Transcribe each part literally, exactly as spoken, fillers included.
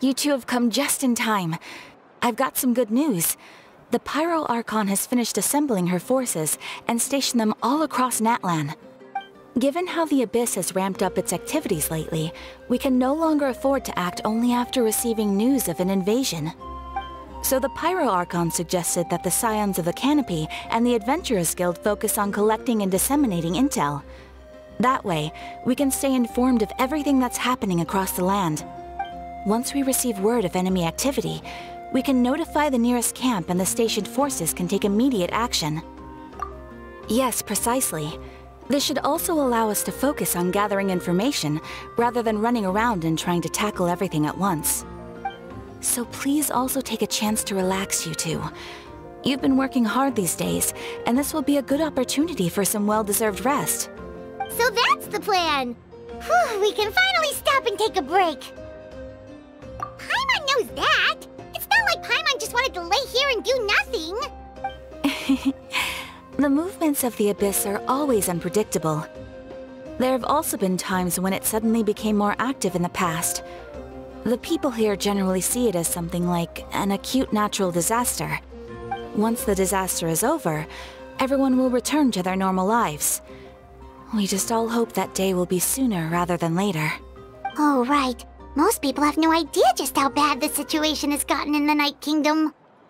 You two have come just in time. I've got some good news. The Pyro Archon has finished assembling her forces and stationed them all across Natlan. Given how the Abyss has ramped up its activities lately, we can no longer afford to act only after receiving news of an invasion. So the Pyro Archon suggested that the Scions of the Canopy and the Adventurers Guild focus on collecting and disseminating intel. That way, we can stay informed of everything that's happening across the land. Once we receive word of enemy activity, we can notify the nearest camp and the stationed forces can take immediate action. Yes, precisely. This should also allow us to focus on gathering information rather than running around and trying to tackle everything at once. So please also take a chance to relax, you two. You've been working hard these days, and this will be a good opportunity for some well-deserved rest. So that's the plan! Whew, we can finally stop and take a break! Paimon knows that! It's not like Paimon just wanted to lay here and do nothing! The movements of the Abyss are always unpredictable. There have also been times when it suddenly became more active in the past. The people here generally see it as something like an acute natural disaster. Once the disaster is over, everyone will return to their normal lives. We just all hope that day will be sooner rather than later. Oh, right. Most people have no idea just how bad the situation has gotten in the Night Kingdom.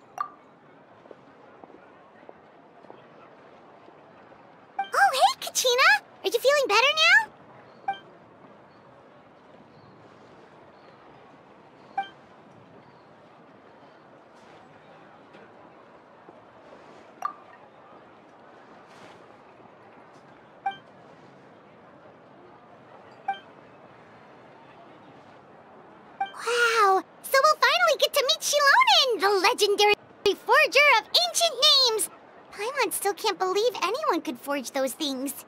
Oh, hey, Kachina! Are you feeling better now? Wow! So we'll finally get to meet Xilonen, the legendary forger of ancient names! Paimon still can't believe anyone could forge those things.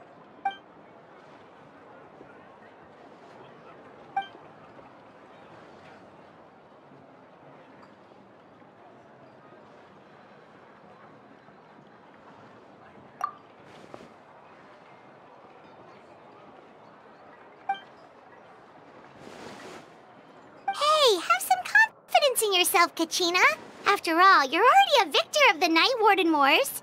Hey, have some confidence in yourself, Kachina. After all, you're already a victor of the Night Warden Wars.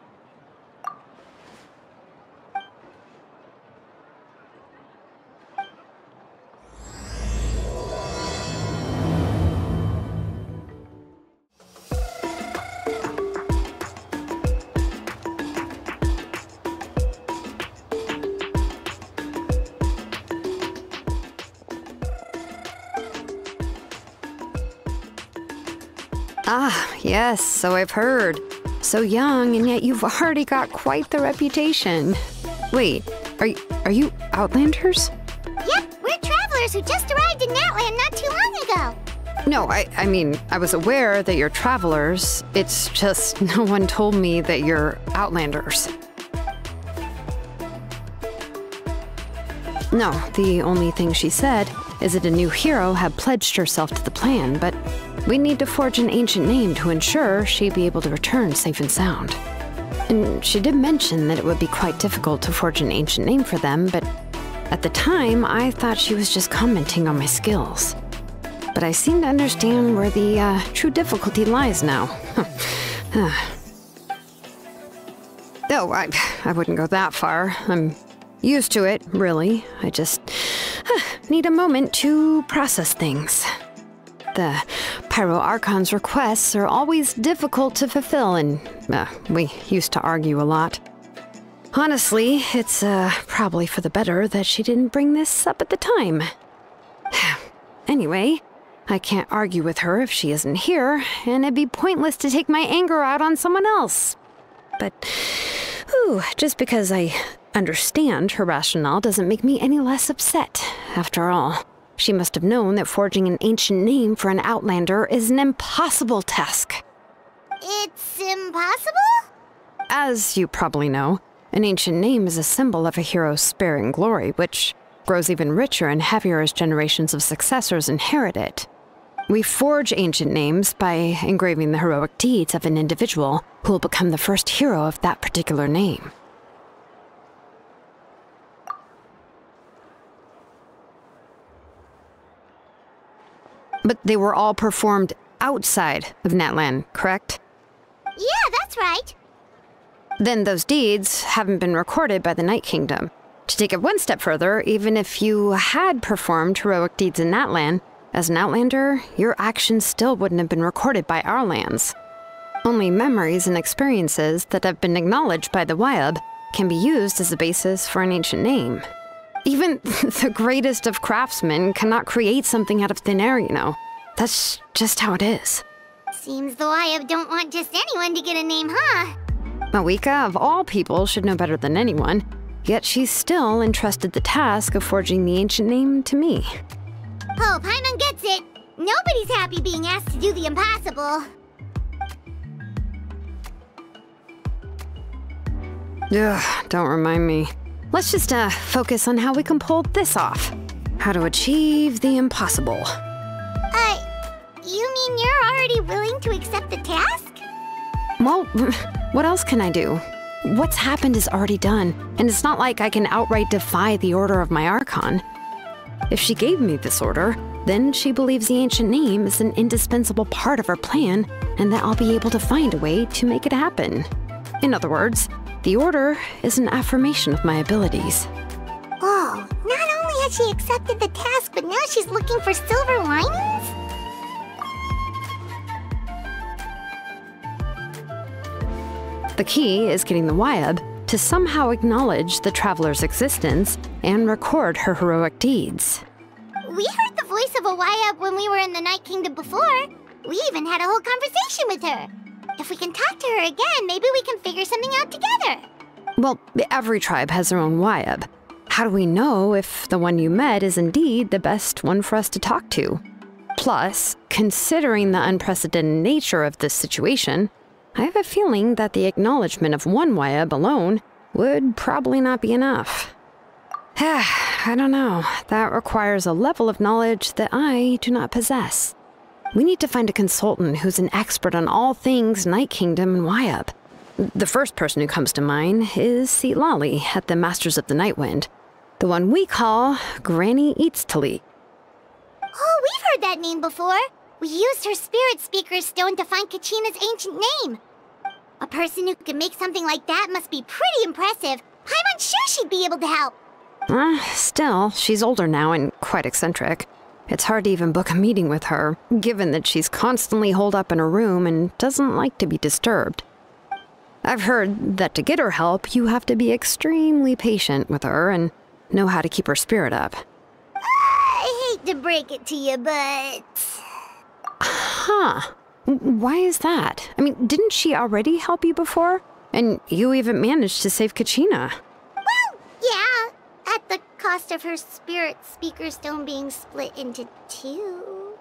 Ah, yes, so I've heard. So young, and yet you've already got quite the reputation. Wait, are you, are you Outlanders? Yep, we're travelers who just arrived in Natlan not too long ago. No, I, I mean, I was aware that you're travelers. It's just no one told me that you're Outlanders. No, the only thing she said is that a new hero had pledged herself to the plan, but we need to forge an ancient name to ensure she'd be able to return safe and sound. And she did mention that it would be quite difficult to forge an ancient name for them, but at the time, I thought she was just commenting on my skills. But I seem to understand where the uh, true difficulty lies now. Oh, I, I wouldn't go that far. I'm used to it, really. I just uh, need a moment to process things. The Pyro Archon's requests are always difficult to fulfill, and uh, we used to argue a lot. Honestly, it's uh, probably for the better that she didn't bring this up at the time. Anyway, I can't argue with her if she isn't here, and it'd be pointless to take my anger out on someone else. But, ooh, just because I understand her rationale doesn't make me any less upset, after all. She must have known that forging an ancient name for an Outlander is an impossible task. It's impossible? As you probably know, an ancient name is a symbol of a hero's spirit and glory, which grows even richer and heavier as generations of successors inherit it. We forge ancient names by engraving the heroic deeds of an individual who will become the first hero of that particular name. But they were all performed outside of Natlan, correct? Yeah, that's right. Then those deeds haven't been recorded by the Night Kingdom. To take it one step further, even if you had performed heroic deeds in Natlan, as an Outlander, your actions still wouldn't have been recorded by our lands. Only memories and experiences that have been acknowledged by the Wyab can be used as a basis for an ancient name. Even the greatest of craftsmen cannot create something out of thin air, you know. That's just how it is. Seems the Wyab don't want just anyone to get a name, huh? Mawika, of all people, should know better than anyone, yet she's still entrusted the task of forging the ancient name to me. Oh, Paimon gets it. Nobody's happy being asked to do the impossible. Ugh, don't remind me. Let's just uh, focus on how we can pull this off. How to achieve the impossible. Uh, you mean you're already willing to accept the task? Well, what else can I do? What's happened is already done, and it's not like I can outright defy the order of my Archon. If she gave me this order, then she believes the ancient name is an indispensable part of her plan, and that I'll be able to find a way to make it happen. In other words, the order is an affirmation of my abilities. Whoa, not only has she accepted the task, but now she's looking for silver linings? The key is getting the Wyab to somehow acknowledge the traveler's existence and record her heroic deeds. We heard the voice of a Wyab when we were in the Night Kingdom before. We even had a whole conversation with her. If we can talk to her again, maybe we can figure something out together. Well, every tribe has their own Wyab. How do we know if the one you met is indeed the best one for us to talk to? Plus, considering the unprecedented nature of this situation, I have a feeling that the acknowledgement of one Wyab alone would probably not be enough. I don't know. That requires a level of knowledge that I do not possess. We need to find a consultant who's an expert on all things Night Kingdom and Wyab. The first person who comes to mind is Citlali at the Masters of the Nightwind, the one we call Granny Eatstali. Oh, we've heard that name before. We used her Spirit Speaker's Stone to find Kachina's ancient name. A person who can make something like that must be pretty impressive. Paimon's sure she'd be able to help. Uh, still, she's older now and quite eccentric. It's hard to even book a meeting with her, given that she's constantly holed up in her room and doesn't like to be disturbed. I've heard that to get her help, you have to be extremely patient with her and know how to keep her spirit up. I hate to break it to you, but... Huh. Why is that? I mean, didn't she already help you before? And you even managed to save Kachina. Well, yeah. At the cost of her Spirit Speaker Stone being split into two.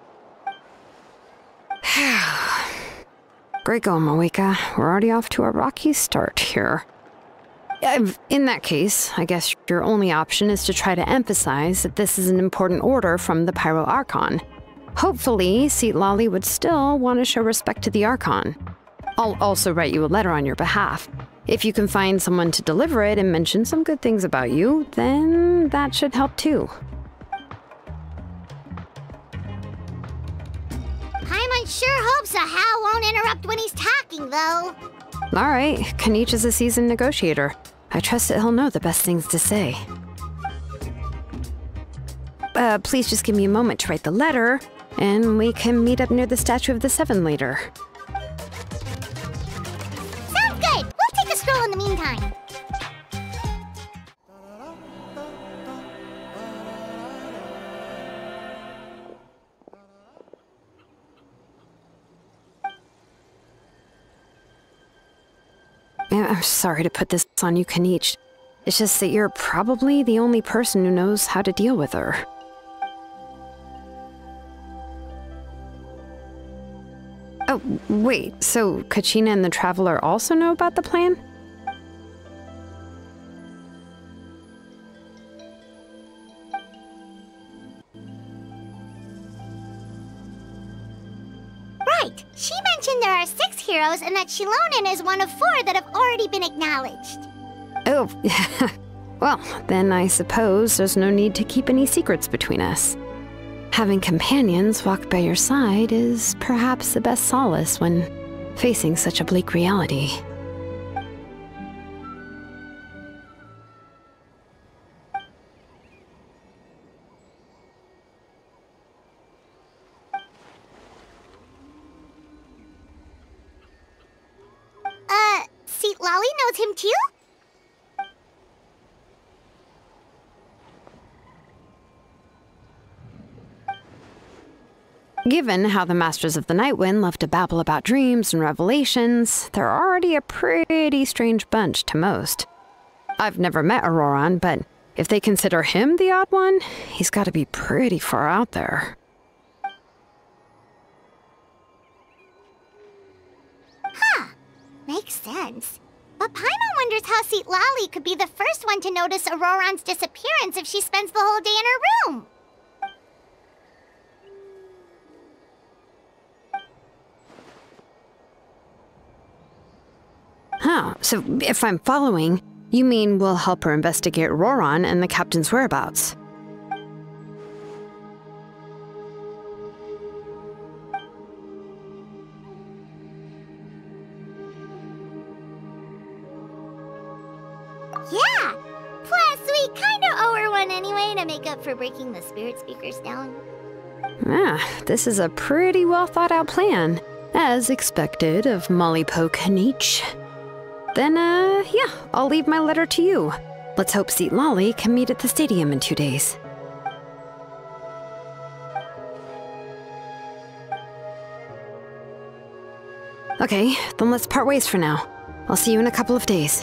Great going, Mawika. We're already off to a rocky start here. In that case, I guess your only option is to try to emphasize that this is an important order from the Pyro Archon. Hopefully, Citlali would still want to show respect to the Archon. I'll also write you a letter on your behalf. If you can find someone to deliver it and mention some good things about you, then that should help too. Paimon sure hopes a Hal won't interrupt when he's talking, though. All right, Kanich is a seasoned negotiator. I trust that he'll know the best things to say. Uh, please just give me a moment to write the letter, and we can meet up near the Statue of the Seven later. Sounds good! We'll take a stroll in the meantime. I'm sorry to put this on you, Kanich. It's just that you're probably the only person who knows how to deal with her. Oh, wait, so Kachina and the Traveler also know about the plan? Right. She mentioned there are six heroes and that Xilonen is one of four that have already been acknowledged. Oh, well, then I suppose there's no need to keep any secrets between us. having companions walk by your side is perhaps the best solace when facing such a bleak reality. Uh, Seat Lolly knows him too? Given how the Masters of the Nightwind love to babble about dreams and revelations, they're already a pretty strange bunch to most. I've never met Auroran, but if they consider him the odd one, he's got to be pretty far out there. Huh. Makes sense. But Paimon wonders how Seat Lolly could be the first one to notice Auroran's disappearance if she spends the whole day in her room. Huh, so if I'm following, you mean we'll help her investigate Auroran and the captain's whereabouts? Yeah! Plus, we kinda owe her one anyway to make up for breaking the spirit speakers down. Ah, this is a pretty well thought out plan, as expected of Molly Poke Neech. Then, uh, yeah, I'll leave my letter to you. Let's hope Seat Lolly can meet at the stadium in two days. Okay, then let's part ways for now. I'll see you in a couple of days.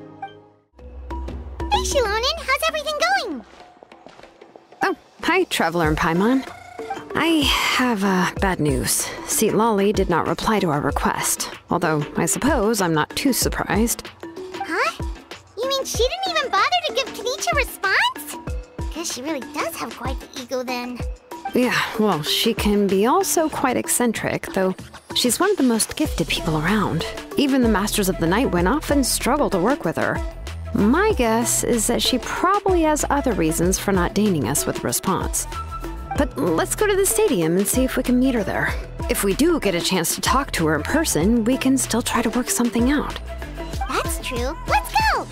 Hey, Shilonin, how's everything going? Oh, hi, Traveler and Paimon. I have, uh, bad news. Seat Lolly did not reply to our request, although I suppose I'm not too surprised. Huh? You mean she didn't even bother to give Kenichi a response? Guess she really does have quite the ego then. Yeah, well, she can be also quite eccentric, though she's one of the most gifted people around. Even the Masters of the Nightwind often struggle to work with her. My guess is that she probably has other reasons for not deigning us with a response. But let's go to the stadium and see if we can meet her there. If we do get a chance to talk to her in person, we can still try to work something out. That's true. Let's go!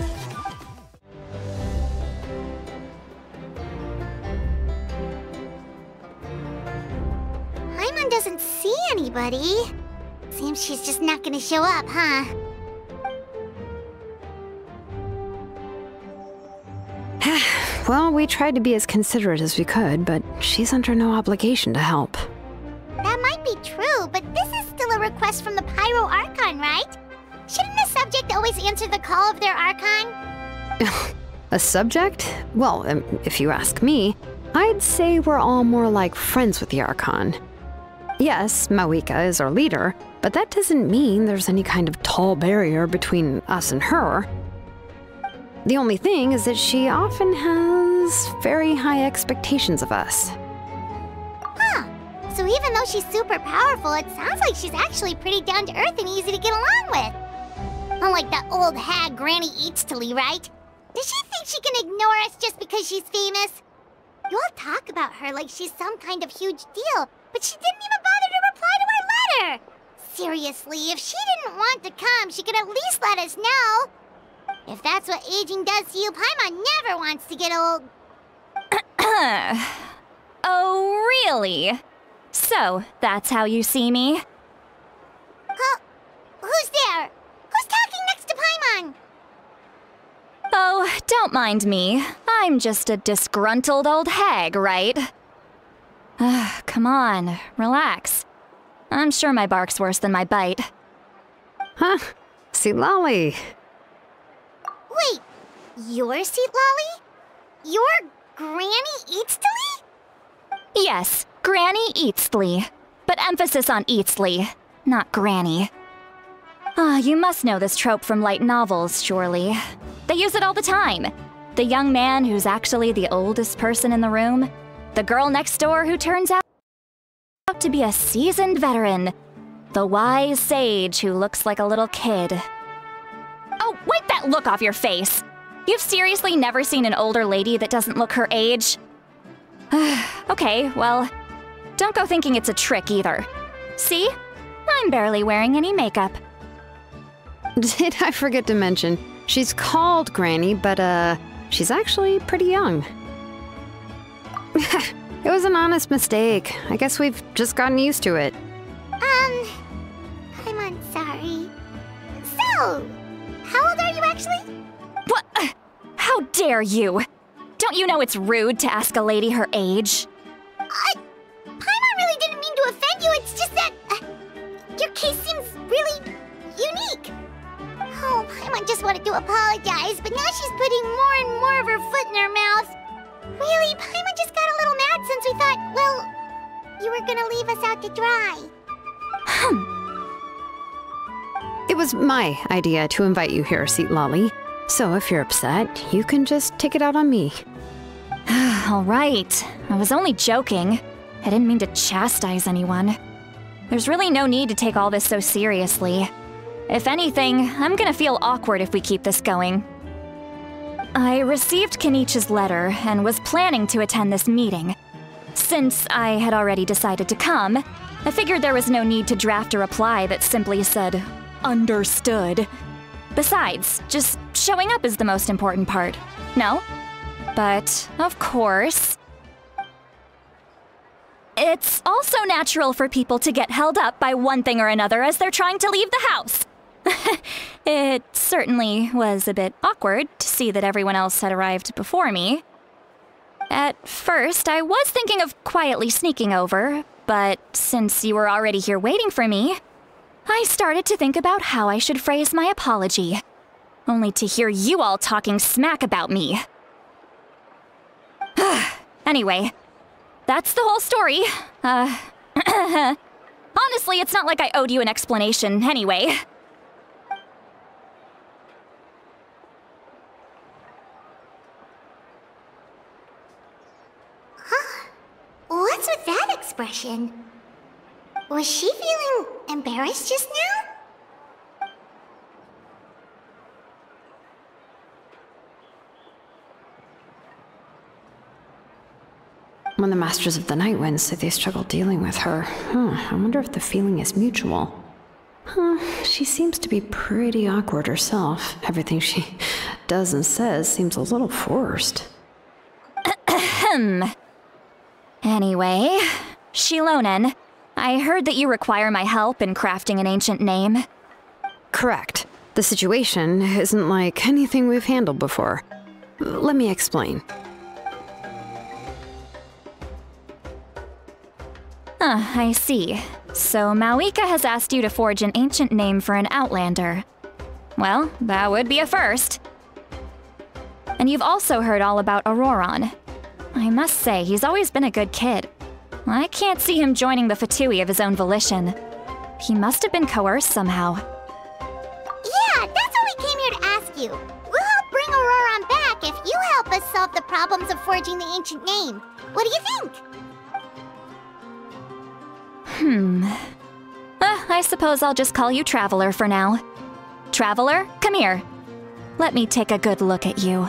Paimon doesn't see anybody. Seems she's just not gonna show up, huh? Well, we tried to be as considerate as we could, but she's under no obligation to help. That might be true, but this is still a request from the Pyro Archon, right? Shouldn't the subject always answer the call of their Archon? A subject? Well, um, if you ask me, I'd say we're all more like friends with the Archon. Yes, Mawika is our leader, but that doesn't mean there's any kind of tall barrier between us and her. The only thing is that she often has very high expectations of us. Huh. So even though she's super powerful, it sounds like she's actually pretty down to earth and easy to get along with. Unlike that old hag Granny Eatstily, right? Does she think she can ignore us just because she's famous? You all talk about her like she's some kind of huge deal, but she didn't even bother to reply to our letter! Seriously, if she didn't want to come, she could at least let us know. If that's what aging does to you, Paimon never wants to get old. Oh, really? So, that's how you see me? Huh? Who's there? Who's talking next to Paimon? Oh, don't mind me. I'm just a disgruntled old hag, right? Come on, relax. I'm sure my bark's worse than my bite. Huh? Seat Lolly. Wait, you're Seat Lolly? You're Granny Eatstily? Yes, Granny Eatstily. But emphasis on Eatstily, not Granny. Ah, you must know this trope from light novels, surely. They use it all the time. The young man who's actually the oldest person in the room. The girl next door who turns out to be a seasoned veteran. The wise sage who looks like a little kid. Oh, wipe that look off your face! You've seriously never seen an older lady that doesn't look her age? Okay, well, don't go thinking it's a trick either. See? I'm barely wearing any makeup. Did I forget to mention, she's called Granny, but uh, she's actually pretty young. It was an honest mistake. I guess we've just gotten used to it. Um, I'm sorry. So, how old are you actually? What? How dare you? Don't you know it's rude to ask a lady her age? I, Paimon really didn't mean to offend you, it's just that uh, your case seems really unique. Oh, Paimon just wanted to apologize, but now she's putting more and more of her foot in her mouth. Really, Paimon just got a little mad since we thought, well, you were gonna leave us out to dry. Hmm. It was my idea to invite you here, Citlali. So if you're upset, you can just take it out on me. All right. I was only joking. I didn't mean to chastise anyone. There's really no need to take all this so seriously. If anything, I'm gonna feel awkward if we keep this going. I received Kenichi's letter and was planning to attend this meeting. Since I had already decided to come, I figured there was no need to draft a reply that simply said, "Understood." Besides, just showing up is the most important part, no? But, of course, it's also natural for people to get held up by one thing or another as they're trying to leave the house. It certainly was a bit awkward to see that everyone else had arrived before me. At first, I was thinking of quietly sneaking over, but since you were already here waiting for me, I started to think about how I should phrase my apology, only to hear you all talking smack about me. Anyway, that's the whole story. Uh, honestly, it's not like I owed you an explanation anyway. Huh? What's with that expression? Was she feeling embarrassed just now? When the Masters of the Night Wind say they struggle dealing with her, huh, I wonder if the feeling is mutual. Huh, she seems to be pretty awkward herself. Everything she does and says seems a little forced. Ahem. Anyway, Shilonen, I heard that you require my help in crafting an ancient name. Correct. The situation isn't like anything we've handled before. Let me explain. Ah, I see. So Mawika has asked you to forge an ancient name for an Outlander. Well, that would be a first. And you've also heard all about Auroron. I must say, he's always been a good kid. I can't see him joining the Fatui of his own volition. He must have been coerced somehow. Yeah, that's what we came here to ask you. We'll help bring Auroron back if you help us solve the problems of forging the ancient name. What do you think? Hmm. Uh, I suppose I'll just call you Traveler for now. Traveler, come here. Let me take a good look at you.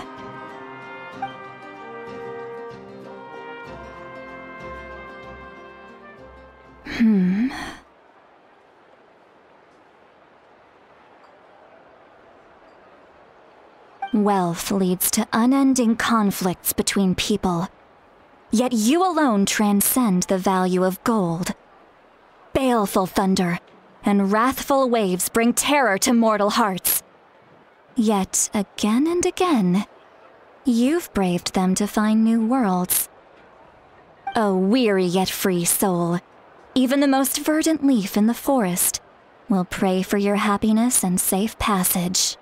Hmm. Wealth leads to unending conflicts between people. Yet you alone transcend the value of gold. Baleful thunder and wrathful waves bring terror to mortal hearts. Yet again and again, you've braved them to find new worlds. A weary yet free soul, even the most verdant leaf in the forest will pray for your happiness and safe passage.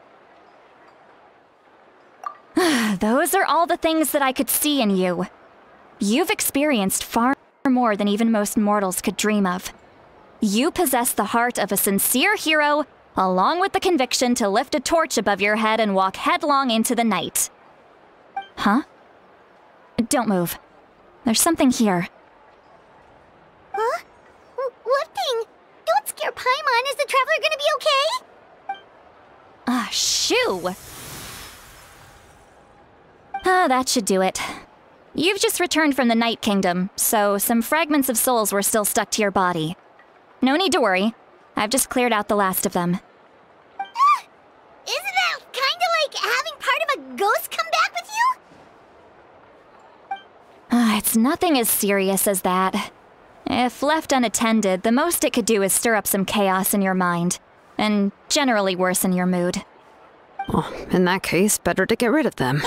Those are all the things that I could see in you. You've experienced far more than even most mortals could dream of. You possess the heart of a sincere hero, along with the conviction to lift a torch above your head and walk headlong into the night. Huh? Don't move. There's something here. Huh? W what thing? Don't scare Paimon. Is the Traveler gonna be okay? Ah, shoo! Ah, that should do it. You've just returned from the Night Kingdom, so some fragments of souls were still stuck to your body. No need to worry. I've just cleared out the last of them. Ah, isn't that kinda like having part of a ghost come back with you? Uh, it's nothing as serious as that. If left unattended, the most it could do is stir up some chaos in your mind, and generally worsen your mood. Well, in that case, better to get rid of them.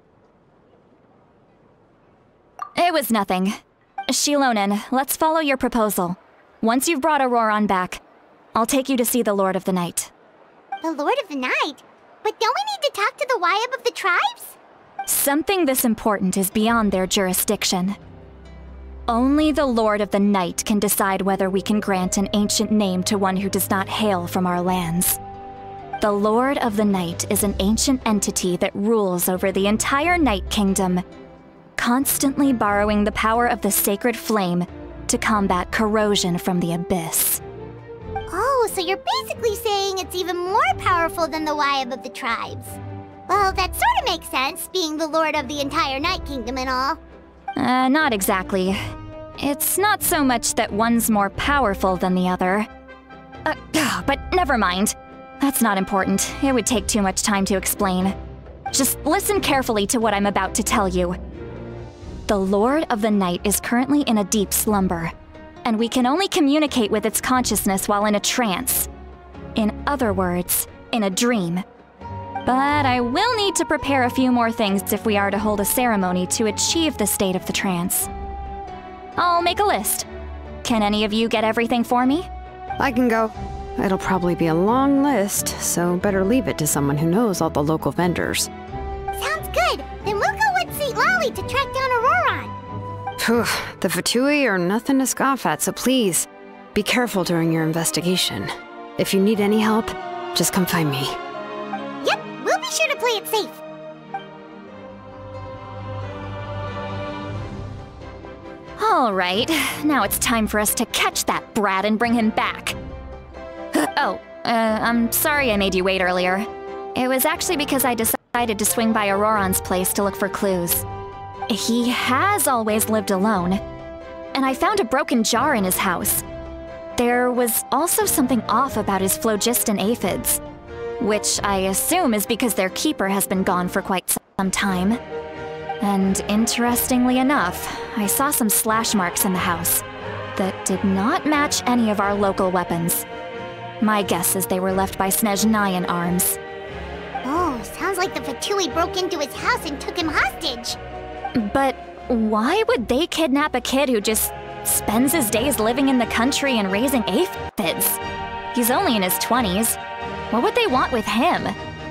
It was nothing. Xilonen, let's follow your proposal. Once you've brought Auroran back, I'll take you to see the Lord of the Night. The Lord of the Night? But don't we need to talk to the Wyab of the tribes? Something this important is beyond their jurisdiction. Only the Lord of the Night can decide whether we can grant an ancient name to one who does not hail from our lands. The Lord of the Night is an ancient entity that rules over the entire Night Kingdom, constantly borrowing the power of the sacred flame to combat corrosion from the abyss. Oh, so you're basically saying it's even more powerful than the Wyab of the tribes. Well, that sort of makes sense, being the lord of the entire Night Kingdom and all. Uh, not exactly. It's not so much that one's more powerful than the other. Uh, but never mind. That's not important. It would take too much time to explain. Just listen carefully to what I'm about to tell you. The Lord of the Night is currently in a deep slumber, and we can only communicate with its consciousness while in a trance. In other words, in a dream. But I will need to prepare a few more things if we are to hold a ceremony to achieve the state of the trance. I'll make a list. Can any of you get everything for me? I can go. It'll probably be a long list, so better leave it to someone who knows all the local vendors. Sounds good. Then we'll go with Saint Lolly to track down Auroran. Phew, the Fatui are nothing to scoff at, so please, be careful during your investigation. If you need any help, just come find me. Yep, we'll be sure to play it safe. All right, now it's time for us to catch that brat and bring him back. Oh, uh, I'm sorry I made you wait earlier. It was actually because I decided to swing by Auroran's place to look for clues. He has always lived alone, and I found a broken jar in his house. There was also something off about his phlogiston aphids, which I assume is because their keeper has been gone for quite some time. And interestingly enough, I saw some slash marks in the house that did not match any of our local weapons. My guess is they were left by Snezhnayan arms. Oh, sounds like the Fatui broke into his house and took him hostage. But why would they kidnap a kid who just spends his days living in the country and raising aphids? He's only in his twenties. What would they want with him?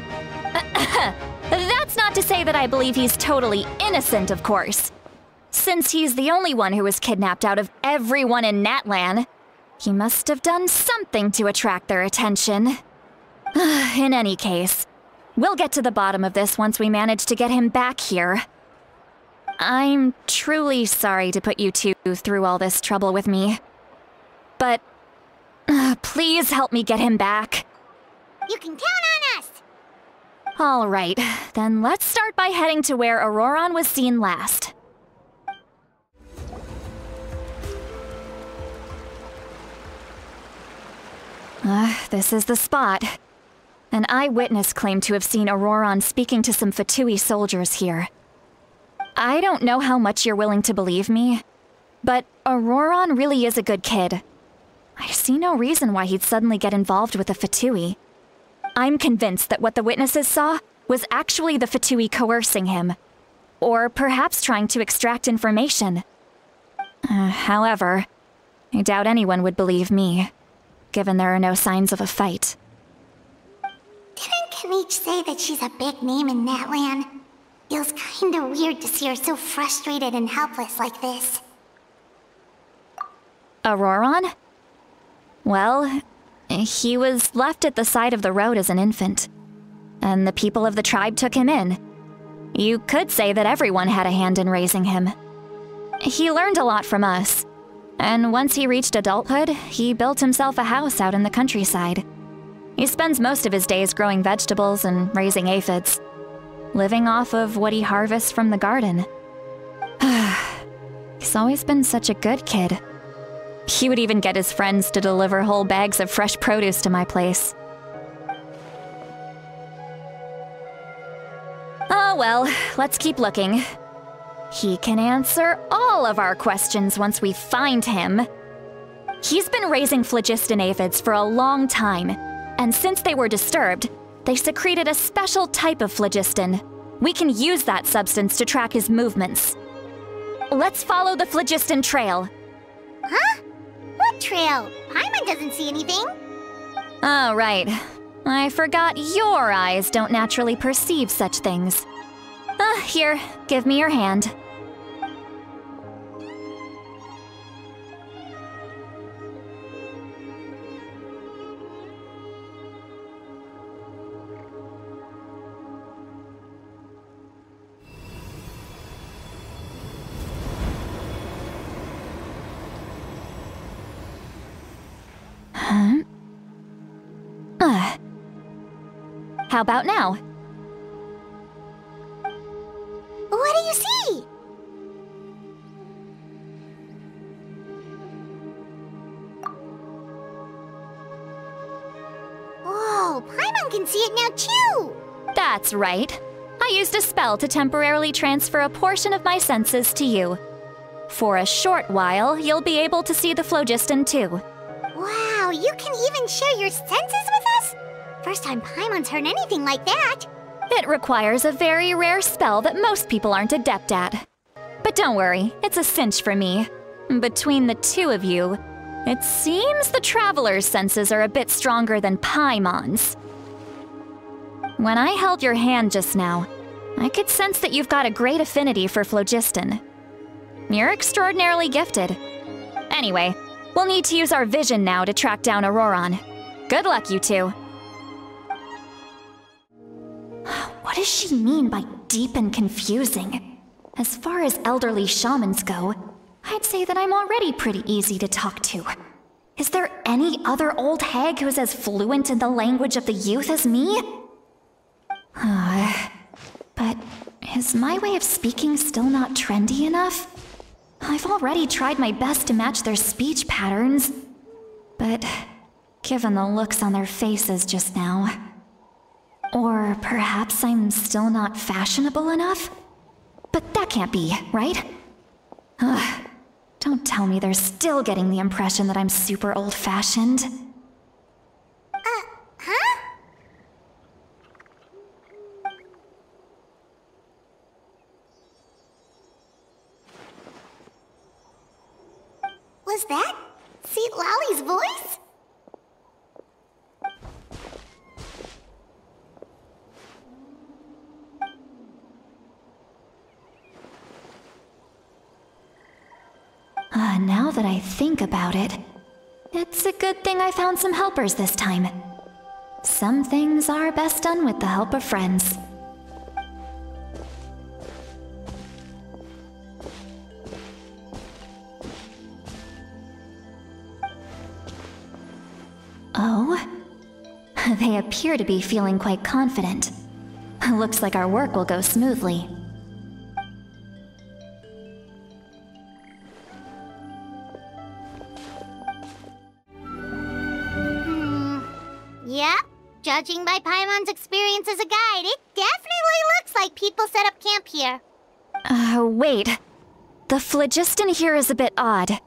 That's not to say that I believe he's totally innocent, of course. Since he's the only one who was kidnapped out of everyone in Natlan, he must have done something to attract their attention. In any case, we'll get to the bottom of this once we manage to get him back here. I'm truly sorry to put you two through all this trouble with me. But uh, please help me get him back. You can count on us! All right, then let's start by heading to where Auroran was seen last. Uh, this is the spot. An eyewitness claimed to have seen Auroran speaking to some Fatui soldiers here. I don't know how much you're willing to believe me, but Auroran really is a good kid. I see no reason why he'd suddenly get involved with the Fatui. I'm convinced that what the witnesses saw was actually the Fatui coercing him, or perhaps trying to extract information. Uh, however, I doubt anyone would believe me, given there are no signs of a fight. Didn't Kanich say that she's a big name in Natlan? Feels kinda weird to see her so frustrated and helpless like this. Auroran? Well, he was left at the side of the road as an infant, and the people of the tribe took him in. You could say that everyone had a hand in raising him. He learned a lot from us, and once he reached adulthood, he built himself a house out in the countryside. He spends most of his days growing vegetables and raising aphids, living off of what he harvests from the garden. He's always been such a good kid. He would even get his friends to deliver whole bags of fresh produce to my place. Oh well, let's keep looking. He can answer all of our questions once we find him. He's been raising phlogiston aphids for a long time, and since they were disturbed, they secreted a special type of phlogiston. We can use that substance to track his movements. Let's follow the phlogiston trail. Huh? What trail? Paimon doesn't see anything. Oh, right. I forgot your eyes don't naturally perceive such things. Ah, here, give me your hand. Huh? Uh. How about now? What do you see? Whoa, Paimon can see it now too! That's right. I used a spell to temporarily transfer a portion of my senses to you. For a short while, you'll be able to see the phlogiston too. Wow, you can even share your senses with us? First time Paimon's heard anything like that. It requires a very rare spell that most people aren't adept at. But don't worry, it's a cinch for me. Between the two of you, it seems the Traveler's senses are a bit stronger than Paimon's. When I held your hand just now, I could sense that you've got a great affinity for phlogiston. You're extraordinarily gifted. Anyway, we'll need to use our vision now to track down Auroron. Good luck, you two. What does she mean by deep and confusing? As far as elderly shamans go, I'd say that I'm already pretty easy to talk to. Is there any other old hag who's as fluent in the language of the youth as me? Uh, but is my way of speaking still not trendy enough? I've already tried my best to match their speech patterns. But given the looks on their faces just now... Or perhaps I'm still not fashionable enough? But that can't be, right? Ugh. Don't tell me they're still getting the impression that I'm super old-fashioned. Uh, huh? Was that Seat Lally's voice? Uh, now that I think about it, it's a good thing I found some helpers this time. Some things are best done with the help of friends. Oh? They appear to be feeling quite confident. Looks like our work will go smoothly. Yep, judging by Paimon's experience as a guide, it definitely looks like people set up camp here. Uh, wait. The phlogiston here is a bit odd.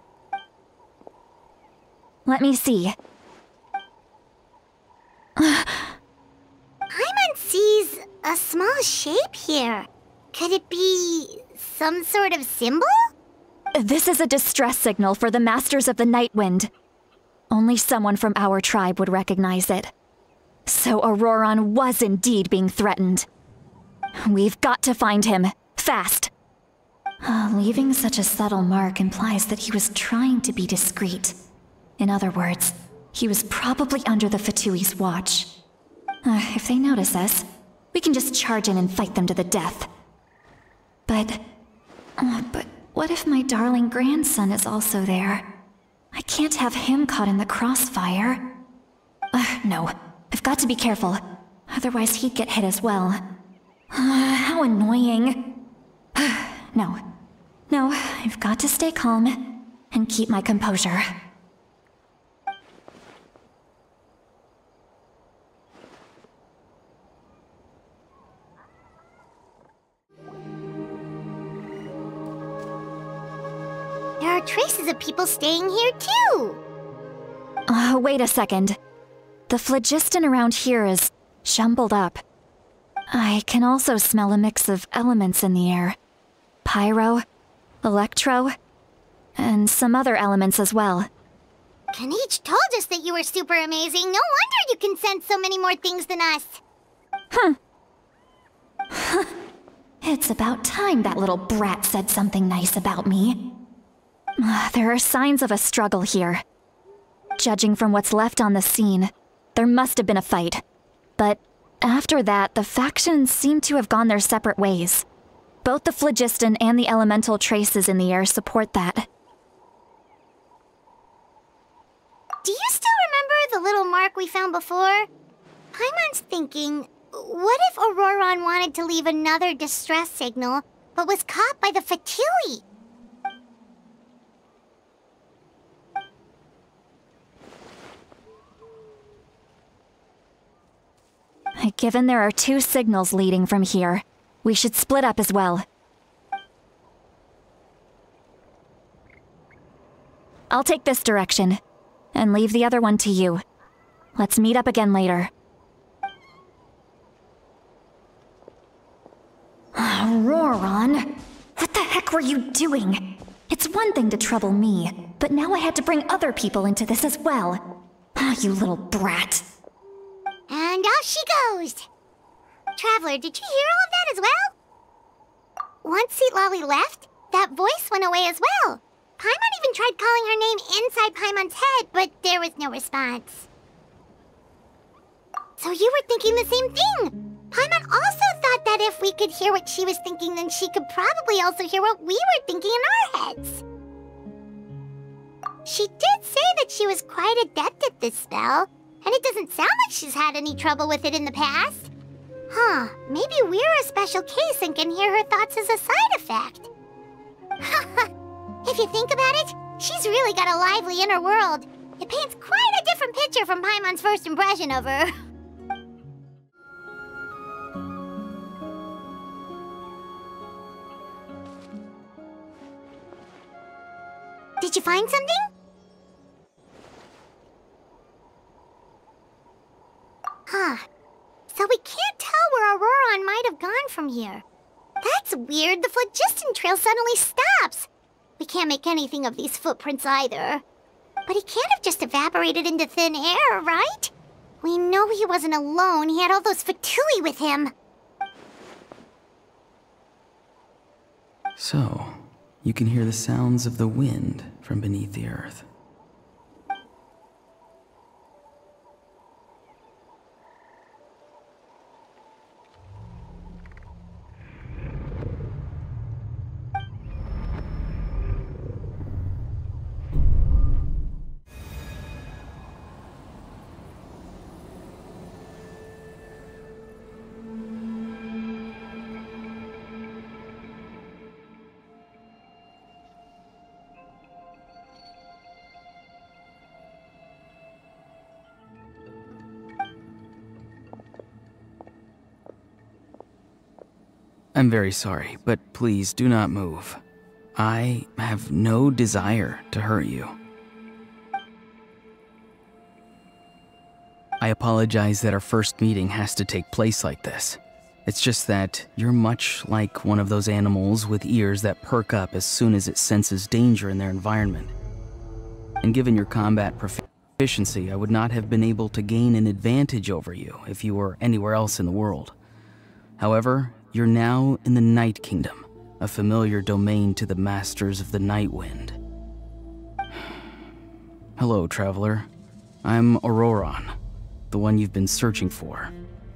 Let me see. Paimon sees a small shape here. Could it be some sort of symbol? This is a distress signal for the Masters of the Night Wind. Only someone from our tribe would recognize it. So Auroron was indeed being threatened. We've got to find him, fast. Uh, leaving such a subtle mark implies that he was trying to be discreet. In other words, he was probably under the Fatui's watch. Uh, if they notice us, we can just charge in and fight them to the death. But... Uh, but what if my darling grandson is also there? I can't have him caught in the crossfire. Uh, no, I've got to be careful. Otherwise he'd get hit as well. Uh, how annoying. No, No, I've got to stay calm and keep my composure. There are traces of people staying here too! Uh, wait a second. The phlogiston around here is jumbled up. I can also smell a mix of elements in the air. Pyro, electro, and some other elements as well. Kaniche told us that you were super amazing. No wonder you can sense so many more things than us. Huh. It's about time that little brat said something nice about me. There are signs of a struggle here. Judging from what's left on the scene, there must have been a fight. But after that, the factions seem to have gone their separate ways. Both the phlogiston and the elemental traces in the air support that. Do you still remember the little mark we found before? Paimon's thinking, what if Auroron wanted to leave another distress signal, but was caught by the Fatui? Given there are two signals leading from here, we should split up as well. I'll take this direction, and leave the other one to you. Let's meet up again later. Auroron! What the heck were you doing? It's one thing to trouble me, but now I had to bring other people into this as well. Ah, you little brat. And off she goes! Traveler, did you hear all of that as well? Once Citlali left, that voice went away as well. Paimon even tried calling her name inside Paimon's head, but there was no response. So you were thinking the same thing! Paimon also thought that if we could hear what she was thinking, then she could probably also hear what we were thinking in our heads. She did say that she was quite adept at this spell, and it doesn't sound like she's had any trouble with it in the past. Huh, maybe we're a special case and can hear her thoughts as a side effect. If you think about it, she's really got a lively inner world. It paints quite a different picture from Paimon's first impression of her. Did you find something? Huh. So we can't tell where Auroron might have gone from here. That's weird. The phlogiston trail suddenly stops. We can't make anything of these footprints either. But he can't have just evaporated into thin air, right? We know he wasn't alone. He had all those Fatui with him. So, you can hear the sounds of the wind from beneath the earth. I'm very sorry, but please do not move. I have no desire to hurt you. I apologize that our first meeting has to take place like this. It's just that you're much like one of those animals with ears that perk up as soon as it senses danger in their environment. And given your combat proficiency, I would not have been able to gain an advantage over you if you were anywhere else in the world. However, you're now in the Night Kingdom, a familiar domain to the Masters of the Night Wind. Hello, Traveler. I'm Auroron, the one you've been searching for.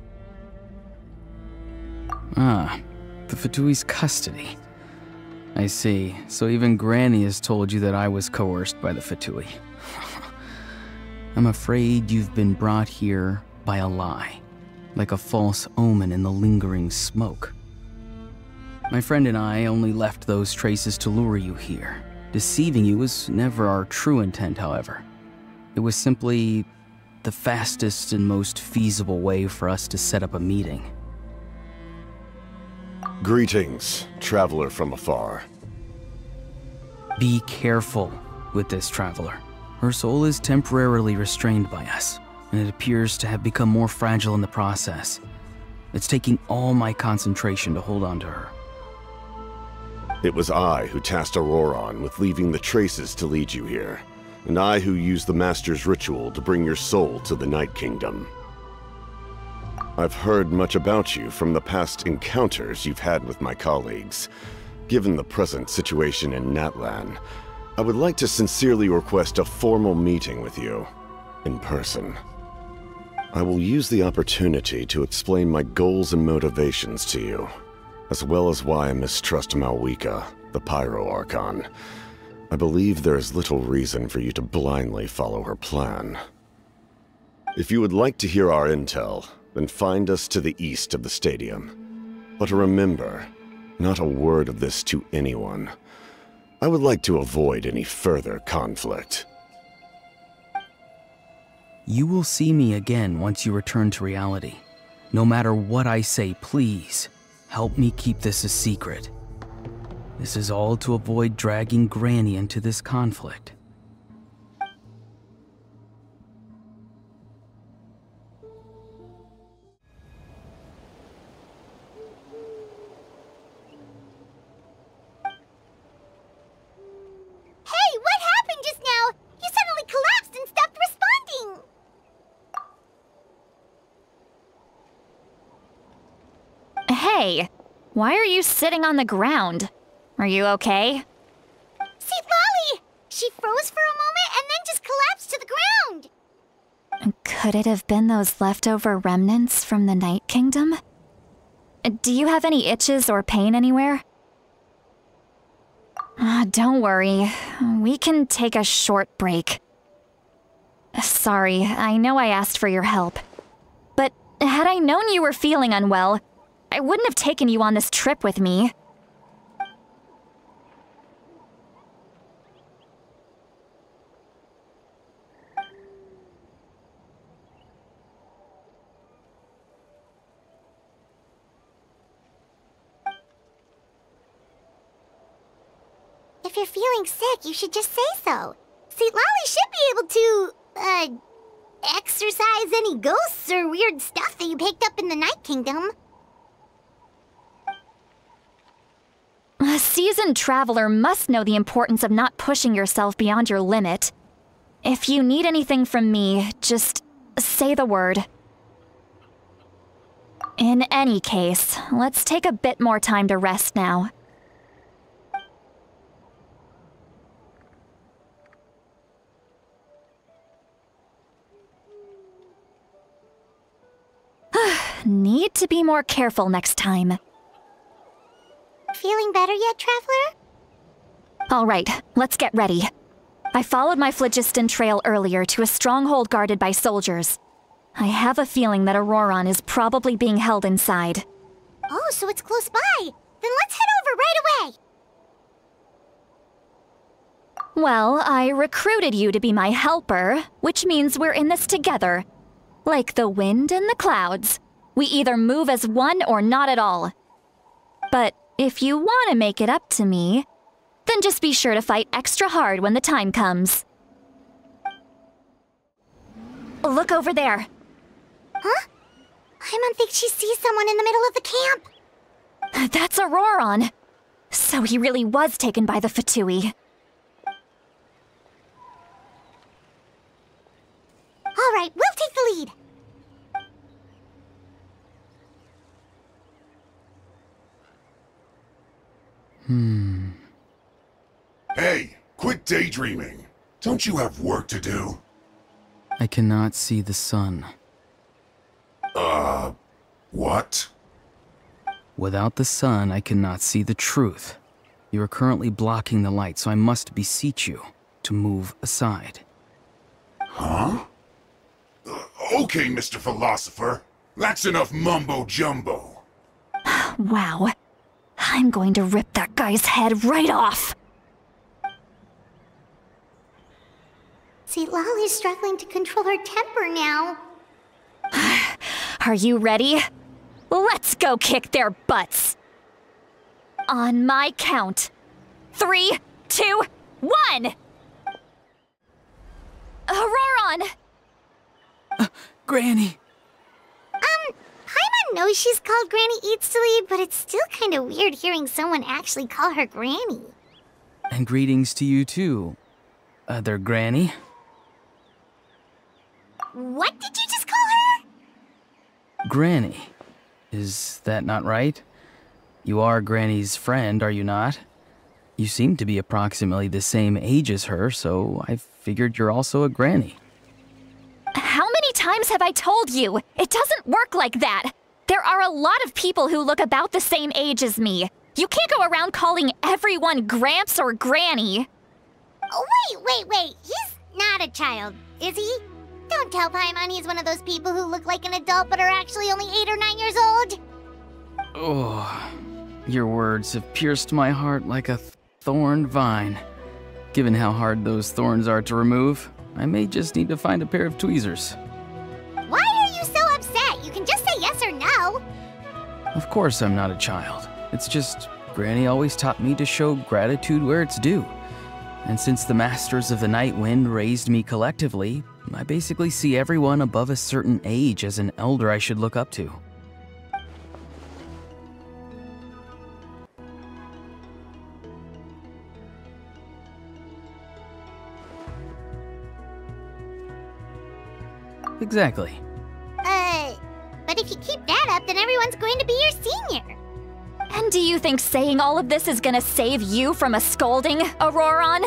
Ah, the Fatui's custody. I see. So even Granny has told you that I was coerced by the Fatui. I'm afraid you've been brought here by a lie. Like a false omen in the lingering smoke. My friend and I only left those traces to lure you here. Deceiving you was never our true intent, however. It was simply the fastest and most feasible way for us to set up a meeting. Greetings, traveler from afar. Be careful with this traveler. Her soul is temporarily restrained by us, and it appears to have become more fragile in the process. It's taking all my concentration to hold on to her. It was I who tasked Auroron with leaving the traces to lead you here, and I who used the Master's ritual to bring your soul to the Night Kingdom. I've heard much about you from the past encounters you've had with my colleagues. Given the present situation in Natlan, I would like to sincerely request a formal meeting with you, in person. I will use the opportunity to explain my goals and motivations to you, as well as why I mistrust Malwika, the Pyro Archon. I believe there is little reason for you to blindly follow her plan. If you would like to hear our intel, then find us to the east of the stadium. But remember, not a word of this to anyone. I would like to avoid any further conflict. You will see me again once you return to reality. No matter what I say, please, help me keep this a secret. This is all to avoid dragging Granny into this conflict. Hey, why are you sitting on the ground? Are you okay? Citlali! She froze for a moment and then just collapsed to the ground! Could it have been those leftover remnants from the Night Kingdom? Do you have any itches or pain anywhere? Uh, don't worry, we can take a short break. Sorry, I know I asked for your help. But had I known you were feeling unwell, I wouldn't have taken you on this trip with me. If you're feeling sick, you should just say so. Citlali should be able to, uh, exorcise any ghosts or weird stuff that you picked up in the Night Kingdom. A seasoned traveler must know the importance of not pushing yourself beyond your limit. If you need anything from me, just say the word. In any case, let's take a bit more time to rest now. Need to be more careful next time. Feeling better yet, Traveler? All right, let's get ready. I followed my Phlogiston trail earlier to a stronghold guarded by soldiers. I have a feeling that Auroron is probably being held inside. Oh, so it's close by. Then let's head over right away. Well, I recruited you to be my helper, which means we're in this together. Like the wind and the clouds. We either move as one or not at all. But if you want to make it up to me, then just be sure to fight extra hard when the time comes. Look over there. Huh? Paimon thinks she sees someone in the middle of the camp. That's Auroron. So he really was taken by the Fatui. All right, we'll take the lead. Hmm. Hey, quit daydreaming. Don't you have work to do? I cannot see the sun. Uh, what? Without the sun, I cannot see the truth. You are currently blocking the light, so I must beseech you to move aside. Huh? Uh, okay, Mister Philosopher. That's enough mumbo-jumbo. Wow. I'm going to rip that guy's head right off. See, Lolly's struggling to control her temper now. Are you ready? Let's go kick their butts. On my count. Three, two, one! Auroron! Uh, Granny! Um, Paimon knows she's called Granny Eatsley, but it's still kind of weird hearing someone actually call her Granny. And greetings to you too, other Granny. What did you just call her? Granny. Is that not right? You are Granny's friend, are you not? You seem to be approximately the same age as her, so I figured you're also a Granny. How many times have I told you? It doesn't work like that. There are a lot of people who look about the same age as me. You can't go around calling everyone Gramps or Granny. Oh, wait, wait, wait. He's not a child, is he? Don't tell Paimon he's one of those people who look like an adult but are actually only eight or nine years old. Oh, your words have pierced my heart like a thorn vine. Given how hard those thorns are to remove, I may just need to find a pair of tweezers. Why are you so upset? You can just say yes or no. Of course I'm not a child. It's just Granny always taught me to show gratitude where it's due. And since the Masters of the Night Wind raised me collectively, I basically see everyone above a certain age as an elder I should look up to. Exactly. Uh, but if you keep that up, then everyone's going to be your senior. And do you think saying all of this is gonna save you from a scolding, Auroron?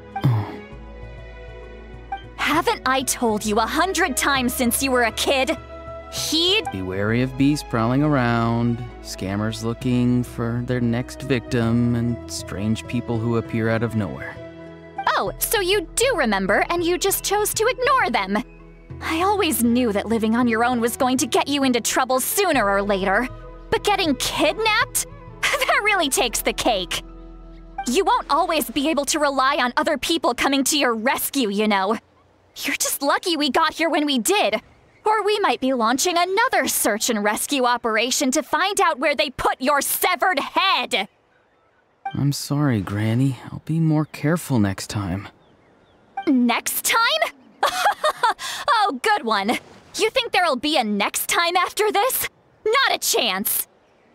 Haven't I told you a hundred times since you were a kid? He'd be wary of beasts prowling around, scammers looking for their next victim, and strange people who appear out of nowhere. Oh, so you do remember, and you just chose to ignore them. I always knew that living on your own was going to get you into trouble sooner or later. But getting kidnapped? That really takes the cake. You won't always be able to rely on other people coming to your rescue, you know. You're just lucky we got here when we did. Or we might be launching another search and rescue operation to find out where they put your severed head. I'm sorry, Granny. I'll be more careful next time. Next time? Oh, good one. You think there'll be a next time after this? Not a chance.